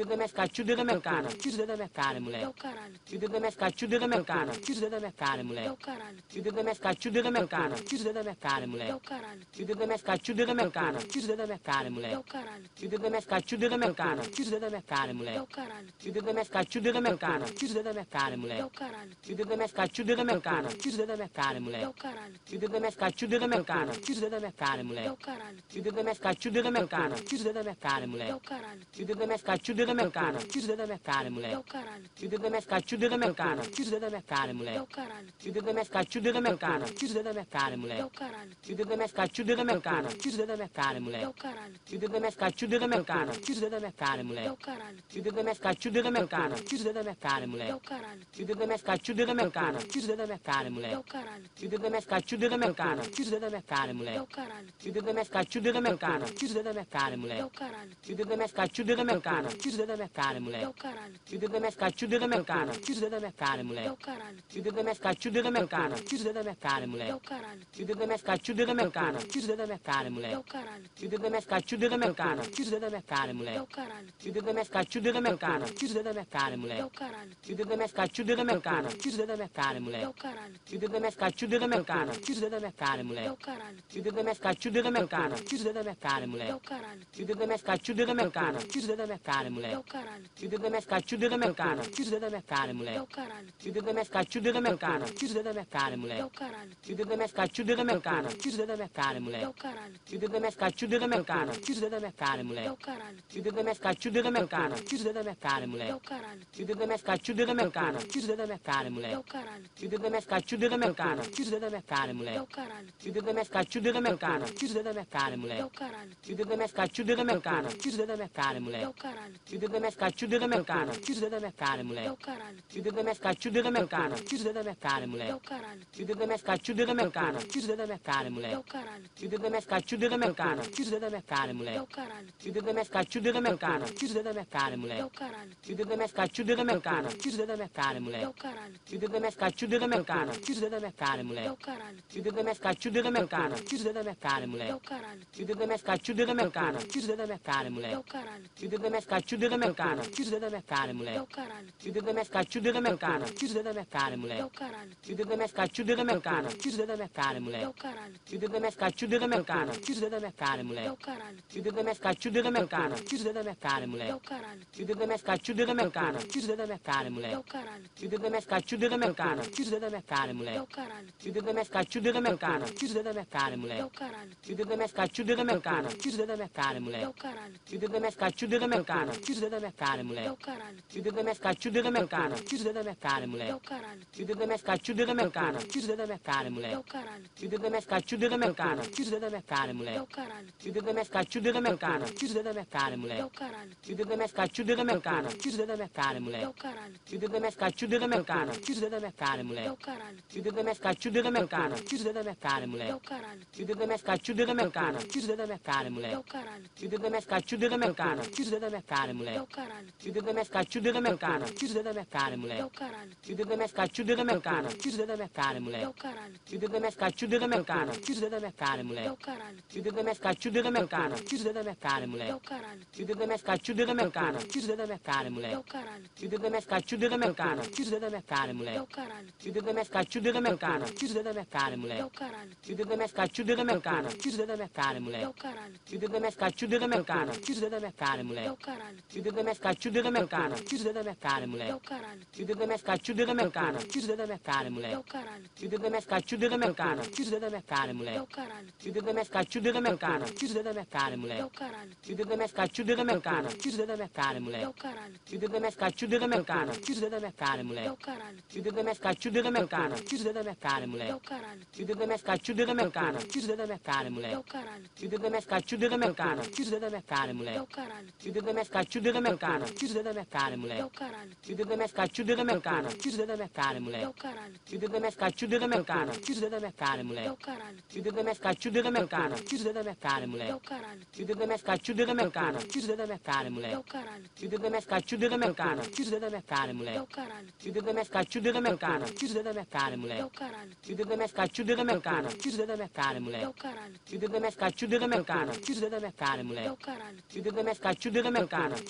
da minha cara, tira da minha cara, tira da minha cara, moleque. É o caralho. Tira da minha cara, tira da minha cara, tira da minha cara, moleque. É o caralho. Tira da minha cara, tira da minha cara, tira da minha cara, É moleque. o caralho. Tira da minha cara, tira da minha cara, tira da minha cara, É moleque. o caralho. Tira da minha cara, tira da minha cara, tira da minha cara, É moleque. o caralho. Tira da minha cara, tira da minha cara, tira da minha cara, É moleque. o caralho. Tira da minha cara, tira da minha cara, tira da minha cara, É moleque. o caralho. Tira da minha cara, tira da minha cara, tira da minha cara, É moleque. o caralho. Tira da minha cara, tira da minha cara, tira da minha cara, É moleque. o caralho. Tira da minha cara, tira da minha cara, tira da minha cara, É moleque. o caralho. Tira da minha cara, tira da minha cara, tira da minha cara, É moleque. o caralho. Tira da minha cara, tira da minha cara, tira da minha cara, É moleque. o caralho. Tira da minha cara, tira da minha cara, tira da minha cara, É moleque. o caralho. Tira da minha cara, tira da minha cara, tira da minha cara, É moleque. o caralho. Tira da minha cara, tira da minha cara, tira da minha cara, É moleque. o caralho. Tira da minha cara, tira da minha cara, tira da minha cara, É moleque. o caralho. Tira da minha cara, tira da minha cara, tira da minha cara, É moleque. o caralho. Tira da minha cara, tira da minha cara, tira da minha cara, É moleque. o caralho. Tira da minha cara, tira da minha cara, tira da minha cara, É moleque. o caralho. Tira da minha cara, tira da minha cara, tira da minha cara, É moleque. o caralho. Tira da minha cara, tira da minha cara, tira da minha cara, É moleque. o caralho. Tira da minha cara, tira da minha cara, tira da minha cara, É moleque. o caralho. Tira da minha cara, tira da minha cara, tira da minha cara, É moleque. o caralho. Tira da minha cara, tira da minha cara, tira da minha cara, É moleque. o caralho. Tira da minha cara, tira da minha cara, tira da minha cara, É moleque. o caralho. Tira da minha cara, tira da minha cara, tira da minha cara, É moleque. o caralho. Tira da minha cara, tira da minha cara, tira da minha cara, É moleque. o caralho. Tira da minha cara, tira da minha cara, tira da minha cara, É moleque. o caralho. Tira da minha cara, tira da minha cara, tira da minha cara, É moleque. o caralho. Tira da minha cara, tira da minha cara, tira da minha cara, É moleque. o caralho. Tira da minha cara, tira da minha cara, tira da minha cara, É moleque. o caralho. Tira da minha cara, tira da minha cara, tira da minha cara, É moleque. o caralho. Tira da minha cara, tira da minha cara, tira da minha cara, É moleque. o caralho. Tira da minha cara, tira da minha cara, tira da minha cara, É moleque. o caralho. Tira da minha cara, tira da minha cara, tira da minha cara, É moleque. o caralho. Tira da minha cara, tira da minha cara, tira da minha cara, É moleque. o caralho. Tira da minha cara, tira da minha cara, tira da minha cara, É moleque. o caralho. Tira da minha cara, tira da minha cara, tira da minha cara, É moleque. o caralho. Tira da minha cara, tira da minha cara, tira da minha cara, É moleque. o caralho. Tira da minha cara, tira da minha cara, tira da minha cara, É moleque. o caralho. Tira da minha cara, tira da minha cara, tira da minha cara, É moleque. o caralho. Tira da minha cara, tira da minha cara, tira da minha cara, É moleque. o caralho. Tira da minha cara, tira da minha cara, tira da minha cara, É moleque. o caralho. Tira da minha cara, tira da minha cara, tira da minha cara, É moleque. o caralho. Tira da minha cara, tira da minha cara, tira da minha cara, É moleque. o caralho. Tira da minha cara, tira da minha cara, tira da minha cara, É moleque. o caralho. Tira da minha cara, tira da minha cara, tira da minha cara, É moleque. o caralho. Tira da minha cara, tira da minha cara, tira da minha cara, É moleque. o caralho. Tira da minha cara, tira da minha cara, tira da minha cara, É moleque. o caralho. Tira da minha cara, tira da minha cara, tira da minha cara, É moleque. o caralho. Tira da minha cara, tira da minha cara, tira da minha cara, É moleque. o caralho. Tira da minha cara, tira da minha cara, tira da minha cara, É moleque. o caralho. Tira da minha cara, tira da minha cara, tira da minha cara, É moleque. o caralho. Tira da minha cara, tira da minha cara, tira da minha cara, É moleque. o caralho. Tira da minha cara, tira da minha cara, tira da minha cara, É moleque. o caralho. Tira da minha cara, tira da minha cara, tira da minha cara, É moleque. o caralho. Tira da minha cara, tira da minha cara, tira da minha cara, É moleque. o caralho. Tira da minha cara, tira da minha cara, tira da minha cara, É moleque. o caralho. Tira da minha cara, tira da minha cara, tira da minha cara, É moleque. o caralho. Tira da minha cara, tira da minha cara, tira da minha cara, É moleque. o caralho. Tira da minha cara, tira da minha cara, tira da minha cara, É moleque. o caralho. Tira da minha cara, tira da minha cara, tira da minha cara, É moleque. o caralho. Tira da minha cara, tira da minha cara, tira da minha cara, É moleque. o caralho. Tira da minha cara, tira da minha cara, tira da minha cara, É moleque. o caralho. Tira da minha cara, tira da minha cara, tira da minha cara, É moleque. o caralho. Tira da minha cara, tira da minha cara, tira da minha cara, É moleque. o caralho. Tira da minha cara, tira da minha cara, tira da minha cara, É moleque. o caralho. Tira da minha cara, tira da minha cara, tira da minha cara, É moleque. o caralho. Tira da minha cara, tira da minha cara, tira da minha cara, É moleque. o caralho. Tira da minha cara, tira da minha cara, tira da minha cara, É moleque. o caralho. Tira da minha cara, tira da minha cara, tira da minha cara, É moleque. o caralho. Tira da minha cara, tira da minha cara, tira da minha cara, É moleque. o caralho. Tira da minha cara, tira da minha cara, tira da minha cara, É moleque. o caralho. Tira da minha cara, tira da minha cara, tira da minha cara, É moleque. o caralho. Tira da minha cara, tira da minha cara, tira da minha cara, É moleque. o caralho. Tira da minha cara, tira da minha cara, tira da minha cara, É moleque. o caralho. Tira da minha cara, tira da minha cara, tira da minha cara, É moleque. o caralho. Tira da minha cara, tira da minha cara, tira da minha cara, É moleque. o caralho. Tira da minha cara, tira da minha cara, tira da minha cara, É moleque. o caralho. Tira da minha cara, tira da minha cara, tira da minha cara, É moleque. o caralho. Tira da minha cara, tira da minha cara, tira da minha cara, É moleque. o caralho. Tira da minha cara, tira da minha cara, tira da minha cara, É moleque. o caralho. Tira da minha cara, tira da minha cara, tira da minha cara, É moleque. o caralho. Tira da minha cara, tira da minha cara, tira da minha cara, É moleque. o caralho. Tira da minha cara, tira da minha cara, tira da minha cara, É moleque. o caralho. Tira da minha cara, tira da minha cara, tira da minha cara, É moleque. o caralho. Tira da minha cara, tira da minha cara, tira da minha cara, É moleque. o caralho. Tira da minha cara, tira da minha cara, tira da minha cara, É moleque. o caralho. Tira da minha cara, tira da minha cara, tira da minha cara, É moleque. o caralho. Tira da minha cara, tira da minha cara, tira da minha cara, É moleque. o caralho. Tira da minha cara, tira da minha cara, tira da minha cara, É moleque. o caralho. Tira da minha cara, tira da minha cara, tira da minha cara, É moleque. o caralho. Tira da minha cara, tira da minha cara,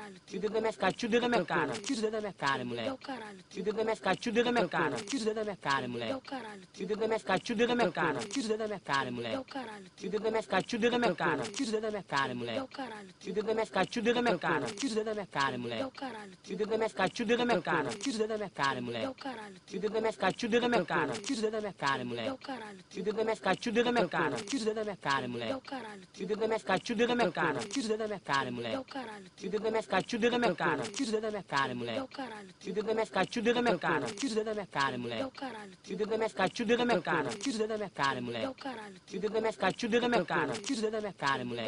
caralho. Tira o dedo da minha cara, tira o dedo da minha cara. Tira o dedo da minha cara, moleque. Dá o caralho. Tira o dedo da minha cara, tira o dedo da minha cara. Tira o dedo da minha cara, moleque. Dá o caralho. Tira o dedo da minha cara, tira o dedo da minha cara. Tira o dedo da minha cara, moleque. Dá o caralho. Tira o dedo da minha cara, tira o dedo da minha cara. Tira o dedo da minha cara, moleque. Dá o caralho. Tira o dedo da minha cara, tira o dedo da minha cara. Tira o dedo da minha cara, moleque. Dá o caralho. Tira o dedo da minha cara, tira o dedo da minha cara. Tira o dedo da minha cara, moleque. Dá o caralho. Tira o dedo da minha cara, tira o dedo da minha cara. Tira o dedo da minha cara, moleque. Dá o caralho. Tira o dedo da minha cara, tira o dedo da minha cara. Tira o dedo da minha cara, moleque. Dá o caralho. Tira o dedo da minha cara, tira o dedo da minha cara. Tira o dedo da minha cara, moleque. Dá o caralho. Tira o dedo da minha cara, tira o dedo da minha cara. Tira o dedo da minha cara, Dá moleque. o caralho. Tira o dedo da minha cara, tira o dedo da minha cara. Tira o dedo da minha cara, Dá moleque. o caralho. Tira o dedo da minha cara, tira o dedo da minha cara. Tira o dedo da minha cara, Dá moleque. o caralho. Tira o dedo da minha cara, tira o dedo da minha cara. Tira o dedo da minha cara, Dá moleque. o caralho.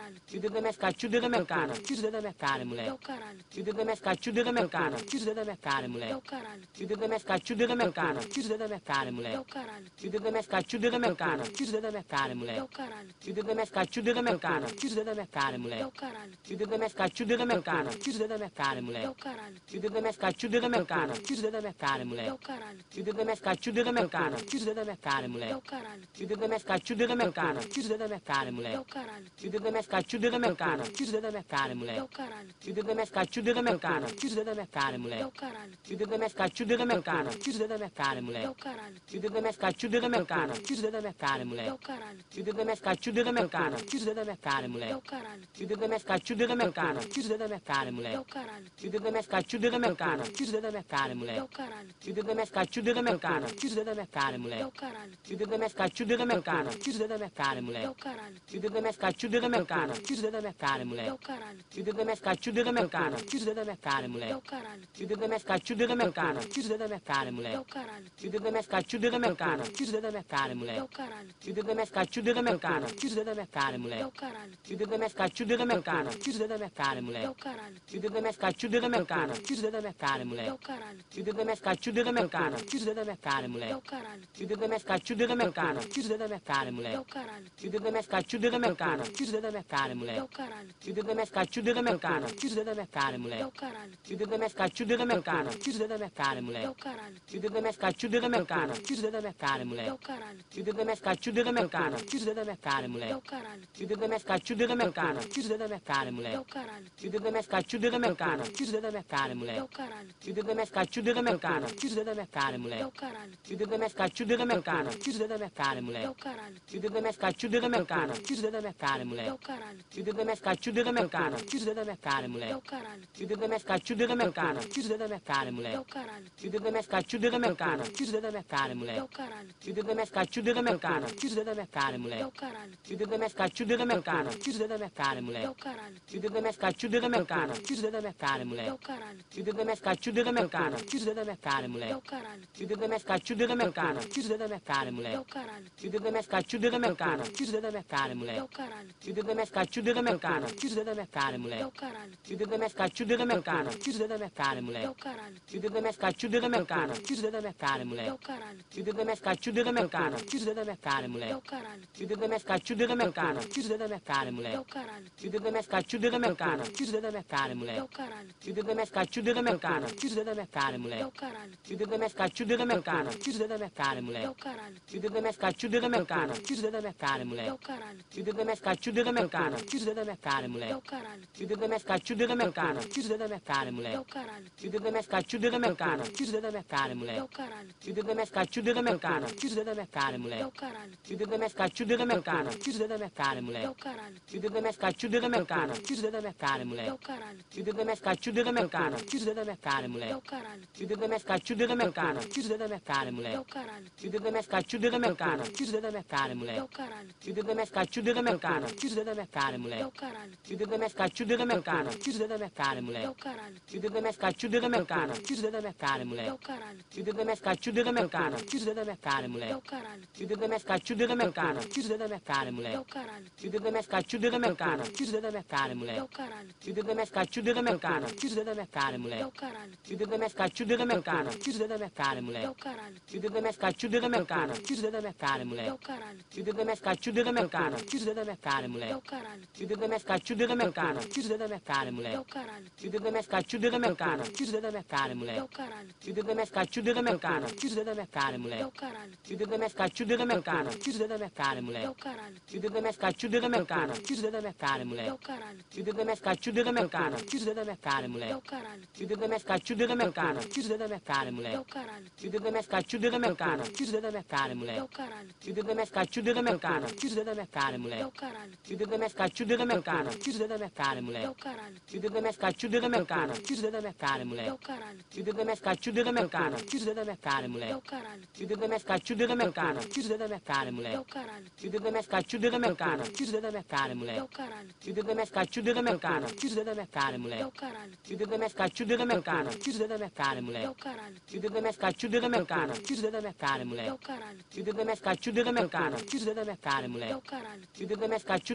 Tira da minha cara, tira da minha cara. Tira da minha cara, mulher. Tira da minha cara, tira da minha cara. Tira da minha cara, mulher. Tira da minha cara, tira da minha cara. Tira da minha cara, mulher. Tira da minha cara, tira da minha cara. Tira da minha cara, mulher. Tira da minha cara, tira da minha cara. Tira da minha cara, mulher. Tira da minha cara, tira da minha cara. Tira da minha cara, mulher. Tira da minha cara, tira da minha cara. Tira da minha cara, mulher. Tira da minha cara, tira da minha cara. Tira da minha cara, mulher. Tira da minha cara, tira da minha cara. Tira da minha cara, mulher. Tira da minha cara, tira da minha cara. Tira da minha cara, mulher. Tira da minha cara, tira da minha cara. Tira da minha cara, mulher. Tira da minha cara, tira da minha cara. Tira da minha cara, mulher. Tira da minha cara, tira da minha cara. Tira da minha cara, mulher. Tira da minha cara, tira da minha cara. Tira da minha cara, mulher. Tira da minha cara, tira da minha cara. Tira da minha cara, mulher. Tira da minha cara, tira da minha cara. Tira da minha cara, mulher. Tira da minha cara, tira da minha cara. Tira da minha cara, mulher. Tira da minha cara, tira da minha cara. Tira da minha cara, mulher. Tira da minha cara, tira da minha cara. Tira da minha cara, mulher. Tira da minha cara, tira da minha cara. Tira da minha cara, mulher. Tira da minha cara, tira da minha cara. Tira da minha cara, mulher. Tira da minha cara, tira da minha cara. Tira da minha cara, mulher. Tira da minha cara, tira da minha cara. Tira da minha cara, mulher. Tira da minha cara, tira da minha cara. Tira da minha cara, mulher. Tira da minha cara, tira da minha cara. Tira da minha cara, mulher. Tira da minha cara, tira da minha cara. Tira da minha cara, mulher. Tira da minha cara, tira da minha cara. Tira da minha cara, mulher. Tira da minha cara, tira da minha cara. Tira da minha cara, mulher. Tira da minha cara, tira da minha cara. Tira da minha cara, mulher. Tira da minha cara, tira da minha cara. Tira da minha cara, mulher. Tira da minha cara, tira da minha cara. Tira da minha cara, mulher. Tira da minha cara, tira da minha cara. Tira da minha cara, mulher. Tira da minha cara, tira da minha cara. Tira da minha cara, mulher. Tira da minha cara, tira da minha cara. Tira da minha cara, mulher. Tira da minha cara, tira da minha cara. Tira da minha cara, mulher. Tira da minha cara, tira da minha cara. Tira da minha cara, mulher. Tira da minha cara, tira da minha cara. Tira da minha cara, mulher. Tira da minha cara, tira da minha cara. Tira da minha cara, mulher. Tira da minha cara, tira da minha cara. Tira da minha cara, mulher. Tira da minha cara, tira da minha cara. Tira da minha cara, mulher. Tira da minha cara, tira da minha cara. Tira da minha cara, mulher. Tira da minha cara, tira da minha cara. Tira da minha cara, mulher. Tira da minha cara, tira da minha cara. Tira da minha cara, mulher. Tira da minha cara, tira da minha cara. Tira da minha cara, mulher. Tira da minha cara, tira da minha cara. Tira da minha cara, mulher. Tira da minha cara, tira da minha cara. Tira da minha cara, mulher. Tira da minha cara, tira da minha cara. Tira da minha cara, mulher. Tira da minha cara, tira da minha cara. Tira da minha cara, mulher. Tira da minha cara, tira da minha cara. Tira da minha cara, mulher. Tira da minha cara, tira da minha cara. Tira da minha cara, mulher. Tira da minha cara, tira da minha cara. Tira da minha cara, mulher. Tira da minha cara, tira da minha cara. Tira da minha cara, mulher. Tira da minha cara, tira da minha cara. Tira da minha cara, mulher. Tira da minha cara, tira da minha cara. Tira da minha cara, mulher. Tira da minha cara, tira da minha cara. Tira da minha cara, mulher. Tira da minha cara, tira da minha cara. Tira da minha cara, mulher. Tira da minha cara, tira da minha cara. Tira da minha cara, mulher. Tira da minha cara, tira da minha cara. Tira da minha cara, mulher. Tira da minha cara, tira da minha cara. Tira da minha cara, mulher. Tira da minha cara, tira da minha cara. Tira da minha cara, mulher. Tira da minha cara, tira da minha cara. Tira da minha cara, mulher. Tira da minha cara, tira da minha cara. Tira da minha cara, mulher. Tira da minha cara, tira da minha cara. Tira da minha cara, mulher. Tira da minha cara, tira da minha cara. Tira da minha cara, mulher. Tira da minha cara, tira da minha cara. Tira da minha cara, mulher. Tira da minha cara, tira da minha cara. Tira da minha cara, mulher. Tira da minha cara, tira da minha cara. Tira da minha cara, mulher. Tira da minha cara, tira da minha cara. Tira da minha cara, mulher. Tira da minha cara, tira da minha cara. Tira da minha cara, mulher. Tira da minha cara, tira da minha cara. Tira da minha cara, mulher. Tira da minha cara, tira da minha cara. Tira da minha cara, mulher. Tira da minha cara, tira da minha cara. Tira da minha cara, mulher. Tira da minha cara, tira da minha cara. Tira da minha cara, mulher. Tira da minha cara, tira da minha cara. Tira da minha cara, mulher. Tira da minha cara, tira da minha cara. Tira da minha cara, mulher. Tira da minha cara, tira da minha cara. Tira da minha cara, mulher. Tira da minha cara, tira da minha cara. Tira da minha cara, mulher. Tira da minha cara, tira da minha cara. Tira da minha cara, mulher. Tira da minha cara, tira da minha cara. Tira da minha cara, mulher. Tira da minha cara, tira da minha cara. Tira da minha cara, mulher. Tira da minha cara, tira da minha cara. Tira da minha cara, mulher. Tira da minha cara, tira da minha cara. Tira da minha cara, mulher. Tira da minha cara, tira da minha cara. Tira da minha cara, mulher. Tira da minha cara, tira da minha cara. Tira da minha cara, mulher. Tira da minha cara, tira da minha cara. Tira da minha cara, mulher. Tira da minha cara, tira da minha cara. Tira da minha cara, mulher. Tira da minha cara, tira da minha cara. Tira da minha cara, mulher. Tira da minha cara, tira da minha cara. Tira da minha cara, mulher. Tira da minha cara, tira da minha cara. Tira da minha cara, mulher. Tira da minha cara, tira da minha cara. Tira da minha cara, mulher. Tira da minha cara, tira da minha cara. Tira da minha cara, mulher. Tira da minha cara, tira da minha cara. Tira da minha cara, mulher. Tira da minha cara, tira da minha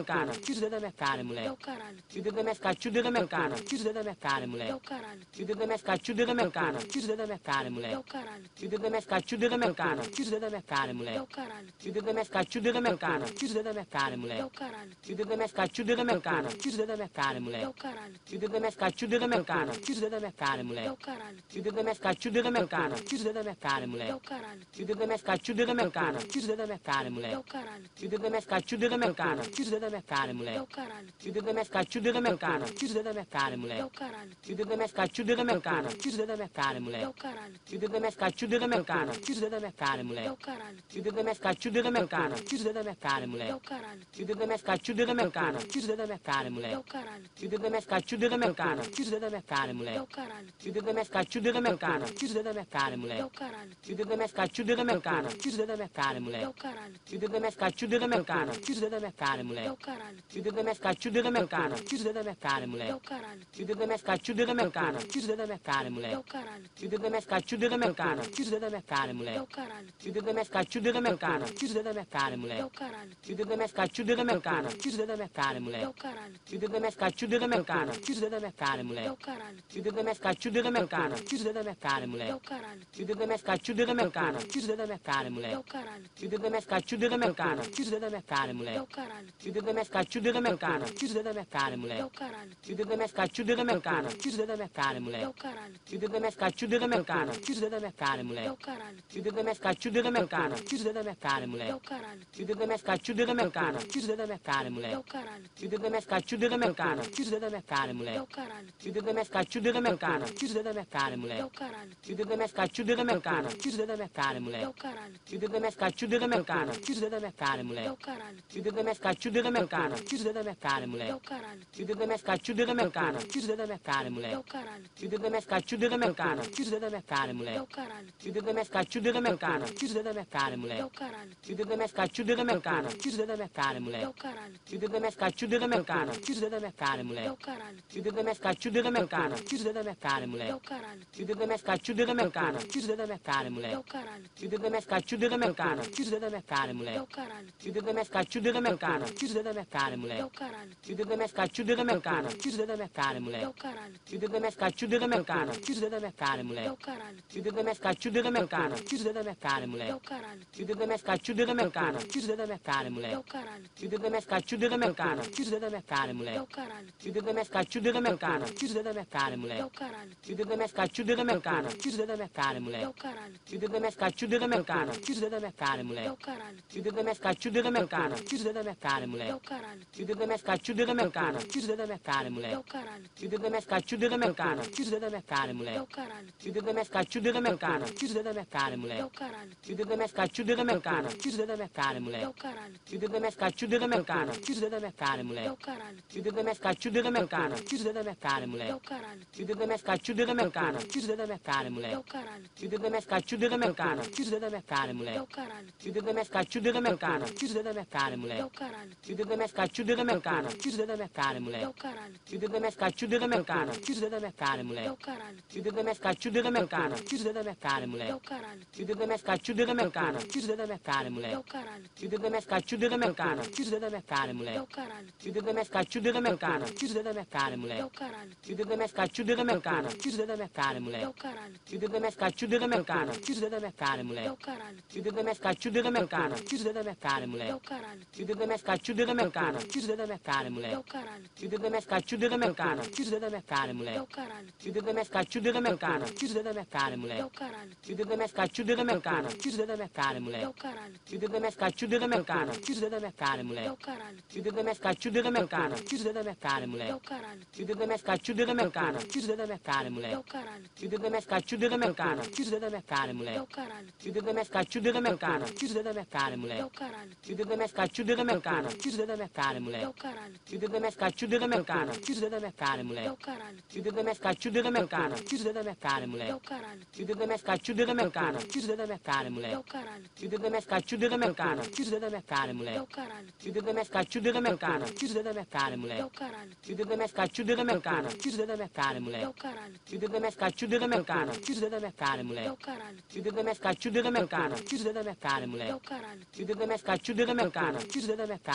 americana. Tira da minha cara, moleque. É o caralho. Tira da minha cara, tira da minha cara. Tira da minha cara, moleque. É o caralho. Tira da minha cara, tira da minha cara. Tira da minha cara, moleque. É o caralho. Tira da minha cara, tira da minha cara. Tira da minha cara, É moleque. o caralho. Tira da minha cara, tira da minha cara. Tira da minha cara, É moleque. o caralho. Tira da minha cara, tira da minha cara. Tira da minha cara, É moleque. o caralho. Tira da minha cara, tira da minha cara. Tira da minha cara, É moleque. o caralho. Tira da minha cara, tira da minha cara. Tira da minha cara, É moleque. o caralho. Tira da minha cara, tira da minha cara. Tira da minha cara, É moleque. o caralho. Tira da minha cara, tira da minha cara. Tira da minha cara, É moleque. o caralho. Tira da minha cara, tira da minha cara. Tira da minha cara, É moleque. o caralho. Tira da minha cara, tira da minha cara. Tira da minha cara, É moleque. o caralho. Tira da minha cara, tira da minha cara. Tira da minha cara, É moleque. o caralho. Tira da minha cara, tira da minha cara. Tira da minha cara, É moleque. o caralho. Tira da minha cara, tira da minha cara. Tira da minha cara, É moleque. o caralho. Tira da minha cara, tira da minha cara. Tira da minha cara, É moleque. o caralho. Tira da minha cara, tira da minha cara. Tira da minha cara, É moleque. o caralho. Tira da minha cara, tira da minha cara. Tira da minha cara, É moleque. o caralho. Tira da minha cara, tira da minha cara. Tira da minha cara, É moleque. o caralho. Tira da minha cara, tira da minha cara. Tira da minha cara, É moleque. o caralho. Tira da minha cara, tira da minha cara. Tira da minha cara, É moleque. o caralho. Tira da minha cara, tira da minha cara. Tira da minha cara, É moleque. o caralho. Tira da minha cara, tira da minha cara. Tira da minha cara, É moleque. o caralho. Tira da minha cara, tira da minha cara. Tira da minha cara, É moleque. o caralho. Tira da minha cara, tira da minha cara. Tira da minha cara, É moleque. o caralho. Tira da minha cara, tira da minha cara. Tira da minha cara, É moleque. o caralho. Tira da minha cara, tira da minha cara. Tira da minha cara, É moleque. o caralho. Tira da minha cara, tira da minha cara. Tira da minha cara, É moleque. o caralho. Tira da minha cara, tira da minha cara. Tira da minha cara, É moleque. o caralho. Tira da minha cara, tira da minha cara. Tira da minha cara, É moleque. o caralho. Tira da minha cara, tira da minha cara. Tira da minha cara, É moleque. o caralho. Tira da minha cara, tira da minha cara. Tira da minha cara, É moleque. o caralho. Tira da minha cara, tira da minha cara. Tira da minha cara, É moleque. o caralho. Tira da minha cara, tira da minha cara. Tira da minha cara, É moleque. o caralho. Tira da minha cara, tira da minha cara. Tira da minha cara, É moleque. o caralho. Tira da minha cara, tira da minha cara. Tira da minha cara, É moleque. o caralho. Tira da minha cara, tira da minha cara. Tira da minha cara, É moleque. o caralho. Tira da minha cara, tira da minha cara. Tira da minha cara, É moleque. o caralho. Tira da minha cara, tira da minha cara. Tira da minha cara, É moleque. o caralho. Tira da minha cara, tira da minha cara. Tira da minha cara, É moleque. o caralho. Tira da minha cara, tira da minha cara. Tira da minha cara, É moleque. o caralho. Tira da minha cara, tira da minha cara. Tira da minha cara, É moleque. o caralho. Tira da minha cara, tira da minha cara. Tira da minha cara, É moleque. o caralho. Tira da minha cara, tira da minha cara. Tira da minha cara, É moleque. o caralho. Tira da minha cara, tira da minha cara. Tira da minha cara, É moleque. o caralho. Tira da minha cara, tira da minha cara. Tira da minha cara, É moleque. o caralho. Tira da minha cara, tira da minha cara. Tira da minha cara, É moleque. o caralho. Tira da minha cara, tira da minha cara. Tira da minha cara, É moleque. o caralho. Tira da minha cara, tira da minha cara. Tira da minha cara, É moleque. o caralho. Tira da minha cara, tira da minha cara. Tira da minha cara, É moleque. o caralho. Tira da minha cara, tira da minha cara. Tira da minha cara, É moleque. o caralho. Tira da minha cara, tira da minha cara. Tira da minha cara, É moleque. o caralho. Tira da minha cara, tira da minha cara. Tira da minha cara, É moleque. o caralho. Tira da minha cara, tira da minha cara. Tira da minha cara, É moleque. o caralho. Tira da minha cara, tira da minha cara. Tira da minha cara, É moleque. o caralho. Tira da minha cara, tira da minha cara. Tira da minha cara, É moleque. o caralho. Tira da minha cara, tira da minha cara. Tira da minha cara, É moleque. o caralho. Tira da minha cara, tira da minha cara. Tira da minha cara, É moleque. o caralho. Tira da minha cara, tira da minha cara. Tira da minha cara, É moleque. o caralho. Tira da minha cara, tira da minha cara. Tira da minha cara, É moleque. o caralho. Tira da minha cara, tira da minha cara. Tira da minha cara, É moleque. o caralho. Tira da minha cara, tira da minha cara. Tira da minha cara, É moleque. o caralho. Tira da minha cara, tira da minha cara. Tira da minha cara, É moleque. o caralho. Tira da minha cara, tira da minha cara. Tira da minha cara, É moleque. o caralho. Tira da minha cara, tira da minha cara. Tira da minha cara, É moleque. o caralho. Tira da minha cara, tira da minha cara. Tira da minha cara, É moleque. o caralho. Tira da minha cara, tira da minha cara. Tira da minha cara, É moleque. o caralho. Tira da minha cara, tira da minha cara. Tira da minha cara, É moleque. o caralho. Tira da minha cara, tira da minha cara. Tira da minha cara, É moleque. o caralho. Tira da minha cara, tira da minha cara. Tira da minha cara, É moleque. o caralho. Tira da minha cara, tira da minha cara. Tira da minha cara, É moleque. o caralho. Tira da minha cara, tira da minha cara. Tira da minha cara, É moleque. o caralho. Tira da minha cara, tira da minha cara. Tira da minha cara, É moleque. o caralho. Tira da minha cara, tira da minha cara. Tira da minha cara, É moleque. o caralho. Tira da minha cara, tira da minha cara. Tira da minha cara, É moleque. o caralho. Tira da minha cara, tira da minha cara. Tira da minha cara, É moleque. o caralho. Tira da minha cara, tira da minha cara. Tira da minha cara, É moleque. o caralho. Tira da minha cara, tira da minha cara. Tira da minha cara, É moleque. o caralho. Tira da minha cara, tira da minha cara. Tira da minha cara, É moleque. o caralho. Tira da minha cara, tira da minha cara. Tira da minha cara, É moleque. o caralho. Tira da minha cara, tira da minha cara. Tira da minha cara, É moleque. o caralho. Tira da minha cara, tira da minha cara. Tira da minha cara, É moleque. o caralho. Tira da minha cara, tira da minha cara. Tira da minha cara, É moleque. o caralho. Tira da minha cara, tira da minha cara. Tira da minha cara, É moleque. o caralho. Tira da minha cara, tira da minha cara. Tira da minha cara, É moleque. o caralho. Tira da minha cara, tira da minha cara. Tira da minha cara, É moleque. o caralho. Tira da minha cara, tira da minha cara. Tira da minha cara, É moleque. o caralho. Tira da minha cara, tira da minha cara. Tira da minha cara, É moleque. o caralho. Tira da minha cara, tira da minha cara. Tira da minha cara, É moleque. o caralho. Tira da minha cara, tira da minha cara. Tira da minha cara, É moleque. o caralho. Tira da minha cara, tira da minha cara. Tira da minha cara, É moleque. o caralho. Tira da minha cara, tira da minha cara. Tira da minha cara, É moleque. o caralho. Tira da minha cara, tira da minha cara. Tira da minha cara, É moleque.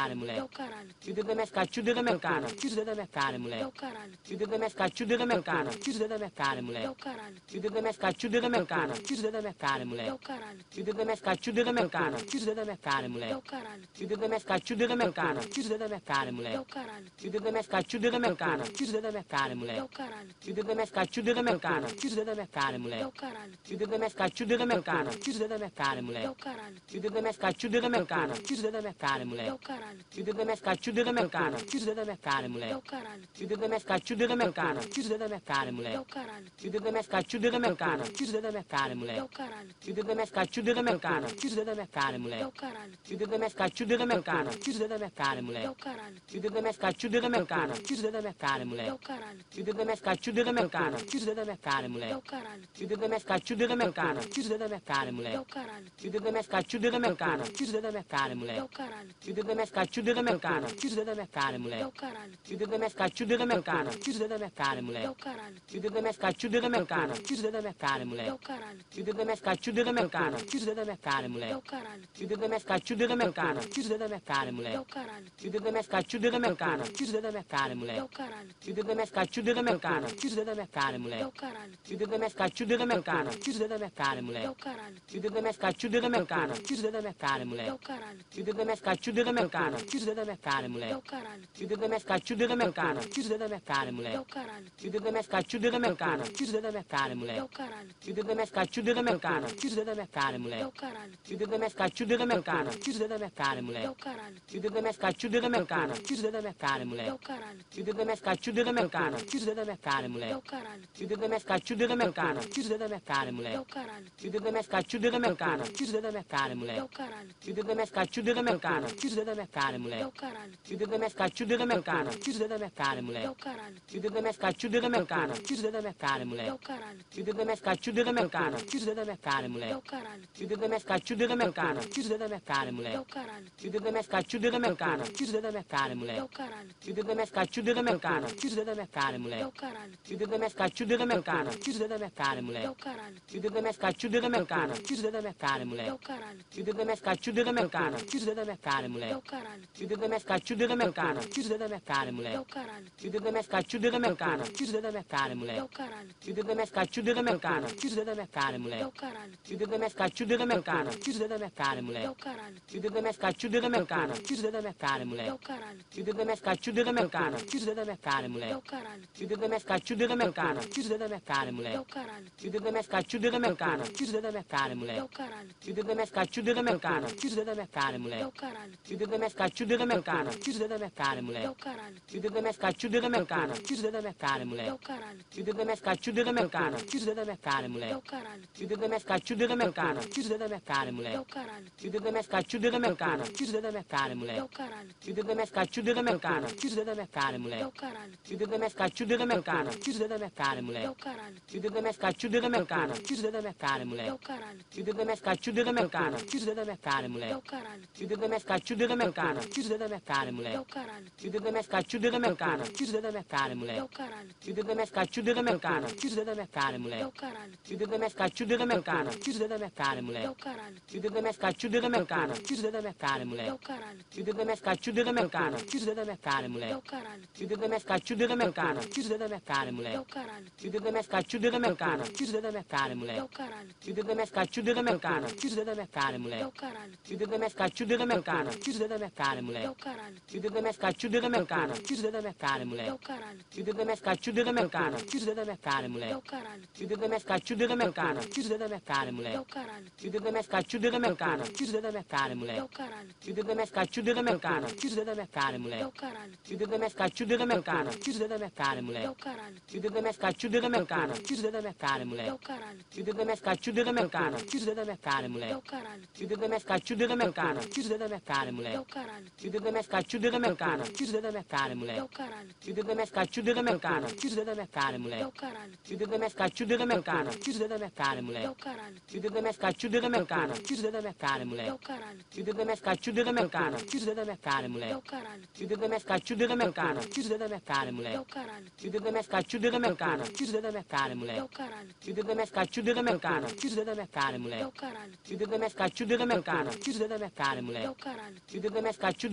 o caralho. Tira da minha cara, tira da minha cara. Tira da minha cara, mulher. É o caralho. Tira da minha cara, tira da minha cara. Tira da minha cara, mulher. É o caralho. Tira da minha cara, tira da minha cara. Tira da minha cara, mulher. É o caralho. Tira da minha cara, tira da minha cara. Tira da minha cara, mulher. É o caralho. Tira da minha cara, tira da minha cara. Tira da minha cara, mulher. É o caralho. Tira da minha cara, tira da minha cara. Tira da minha cara, mulher. É o caralho. Tira da minha cara, tira da minha cara. Tira da minha cara, mulher. É o caralho. Tira da minha cara, tira da minha cara. Tira da minha cara, mulher. É o caralho. Tira da minha cara, tira da minha cara. Tira da minha cara, mulher. É o caralho. Tira da minha cara, tira da minha cara. Tira da minha cara, mulher. É o caralho. Tira da minha cara, tira da minha cara. Tira da minha cara, mulher. É o caralho. Tira da minha cara, tira da minha cara. Tira da minha cara, mulher. É o caralho. Tira da minha cara, tira da minha cara. Tira da minha cara, mulher. É o caralho. Tira da minha cara, tira da minha cara. Tira da minha cara, mulher. É o caralho. Tira da minha cara, tira da minha cara. Tira da minha cara, mulher. É o caralho. Tira da minha cara, tira da minha cara. Tira da minha cara, mulher. É o caralho. Tira da minha cara, tira da minha cara. Tira da minha cara, mulher. É o caralho. Tira da minha cara, tira da minha cara. Tira da minha cara, mulher. É o caralho. Tira da minha cara, tira da minha cara. Tira da minha cara, mulher. É o caralho. Tira da minha cara, tira da minha cara. Tira da minha cara, mulher. É o caralho. Tira da minha cara, tira da minha cara. Tira da minha cara, mulher. É o caralho. Tira da minha cara, tira da minha cara. Tira da minha cara, mulher. É o caralho. Tira da minha cara, tira da minha cara. Tira da minha cara, mulher. É o caralho. Tira da minha cara, tira da minha cara. Tira da minha cara, mulher. É o caralho. Tira da minha cara, tira da minha cara. Tira da minha cara, mulher. É o caralho. Tira da minha cara, tira da minha cara. Tira da minha cara, mulher. É o caralho. Tira da minha cara, tira da minha cara. Tira da minha cara, mulher. É o caralho. Tira da minha cara, tira da minha cara. Tira da minha cara, mulher. É o caralho. Tira da minha cara, tira da minha cara. Tira da minha cara, mulher. É o caralho. Tira da minha cara, tira da minha cara. Tira da minha cara, mulher. É o caralho. Tira da minha cara, tira da minha cara. Tira da minha cara, mulher. É o caralho. Tira da minha cara, tira da minha cara. Tira da minha cara, mulher. É o caralho. Tira da minha cara, tira da minha cara. Tira da minha cara, mulher. É o caralho. Tira da minha cara, tira da minha cara. Tira da minha cara, mulher. É o caralho. Tira da minha cara, tira da minha cara. Tira da minha cara, mulher. É o caralho. Tira da minha cara, tira da minha cara. Tira da minha cara, mulher. É o caralho. Tira da minha cara, tira da minha cara. Tira da minha cara, mulher. É o caralho. Tira da minha cara, tira da minha cara. Tira da minha cara, mulher. É o caralho. Tira da minha cara, tira da minha cara. Tira da minha cara, mulher. É o caralho. Tira da minha cara, tira da minha cara. Tira da minha cara, mulher. É o caralho. Tira da minha cara, tira da minha cara. Tira da minha cara, mulher. É o caralho. Tira da minha cara, tira da minha cara. Tira da minha cara, mulher. É o caralho. Tira da minha cara, tira da minha cara. Tira da minha cara, mulher. É o caralho. Tira da minha cara, tira da minha cara. Tira da minha cara, mulher. É o caralho. Tira da minha cara, tira da minha cara. Tira da minha cara, mulher. É o caralho. Tira da minha cara, tira da minha cara. Tira da minha cara, mulher. É o caralho. Tira da minha cara, tira da minha cara. Tira da minha cara, mulher. É o caralho. Tira da minha cara, tira da minha cara. Tira da minha cara, mulher. É o caralho. Tira da minha cara, tira da minha cara. Tira da minha cara, mulher. É o caralho. Tira da minha cara, tira da minha cara. Tira da minha cara, mulher. É o caralho. Tira da minha cara, tira da minha cara. Tira da minha cara, mulher. É o caralho. Tira da minha cara, tira da minha cara. Tira da minha cara, mulher. É o caralho. Tira da minha cara, tira da minha cara. Tira da minha cara, mulher. É o caralho. Tira da minha cara, tira da minha cara. Tira da minha cara, mulher. É o caralho. Tira da minha cara, tira da minha cara. Tira da minha cara, mulher. É o caralho. Tira da minha cara, tira da minha cara. Tira da minha cara, mulher. É o caralho. Tira da minha cara, tira da minha cara. Tira da minha cara, mulher. É o caralho. Tira da minha cara, tira da minha cara. Tira da minha cara, mulher. É o caralho. Tira da minha cara, tira da minha cara. Tira da minha cara, mulher. É o caralho. Tira da minha cara, tira da minha cara. Tira da minha cara, mulher. É o caralho. Tira da minha cara, tira da minha cara. Tira da minha cara, mulher. É o caralho. Tira da minha cara, tira da minha cara. Tira da minha cara, mulher. É o caralho. Tira da minha cara, tira da minha cara. Tira da minha cara, mulher. É o caralho. Tira da minha cara, tira da minha cara. Tira da minha cara, mulher. É o caralho. Tira da minha cara, tira da minha cara. Tira da minha cara, mulher. É o caralho. Tira da minha cara, tira da minha cara. Tira da minha cara, mulher. É o caralho. Tira da minha cara, tira da minha cara. Tira da minha cara, mulher. É o caralho. Tira da minha cara, tira da minha cara. Tira da minha cara, mulher. É o caralho. Tira da minha cara, tira da minha cara. Tira da minha cara, mulher. É o caralho. Tira da minha cara, tira da minha cara. Tira da minha cara, mulher. É o caralho. Tira da minha cara, tira da minha cara. Tira da minha cara, mulher. É o caralho. Tira da minha cara, tira da minha cara. Tira da minha cara, mulher. É o caralho. Tira da minha cara, tira da minha cara. Tira da minha cara, mulher. É o caralho. Tira da minha cara, tira da minha cara. Tira da minha cara, mulher. É o caralho. Tira da minha cara, tira da minha cara. Tira da minha cara, mulher. É o caralho. Tira da minha cara, tira da minha cara. Tira da minha cara, mulher. É o caralho. Tira da minha cara, tira da minha cara. Tira da minha cara, mulher. É o caralho. Tira da minha cara, tira da minha cara. Tira da minha cara, mulher. É o caralho. Tira da minha cara, tira da minha cara. Tira da minha cara, mulher. É o caralho. Tira da minha cara, tira da minha cara. Tira da minha cara, mulher. É o caralho. Tira da minha cara, tira da minha cara. Tira da minha cara, mulher. É o caralho. Tira da minha cara, tira da minha cara. Tira da minha cara, mulher. É o caralho. Tira da minha cara, tira da minha cara. Tira da minha cara, mulher. É o caralho. Tira da minha cara, tira da minha cara. Tira da minha cara, mulher. É o caralho. Tira da minha cara, tira da minha cara. Tira da minha cara, mulher. É o caralho. Tira da minha cara, tira da minha cara. Tira da minha cara, mulher. É o caralho. Tira da minha cara, tira da minha cara. Tira da minha cara, mulher. É o caralho. Tira da minha cara, tira da minha cara. Tira da minha cara, mulher. É o caralho. Tira da minha cara, tira da minha cara. Tira da minha cara, mulher. É o caralho. Tira da minha cara, tira da minha cara. Tira da minha cara, mulher. É o caralho. Tira da minha cara, tira da minha cara. Tira da minha cara, mulher. É o caralho. Tira da minha cara, tira da minha cara. Tira da minha cara, mulher. É o caralho. Tira da minha cara, tira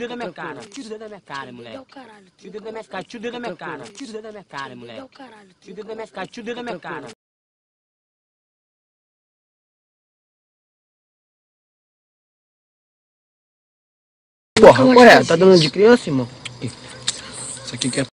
dedo da minha cara. Tira o dedo da minha cara, moleque. Tira o dedo da minha cara. Tira o dedo da minha cara. Tira o dedo da minha cara, moleque. Tira o dedo da minha cara. Tira o dedo da minha cara. Porra, qual é? Tá dando de criança, irmão? Isso aqui que é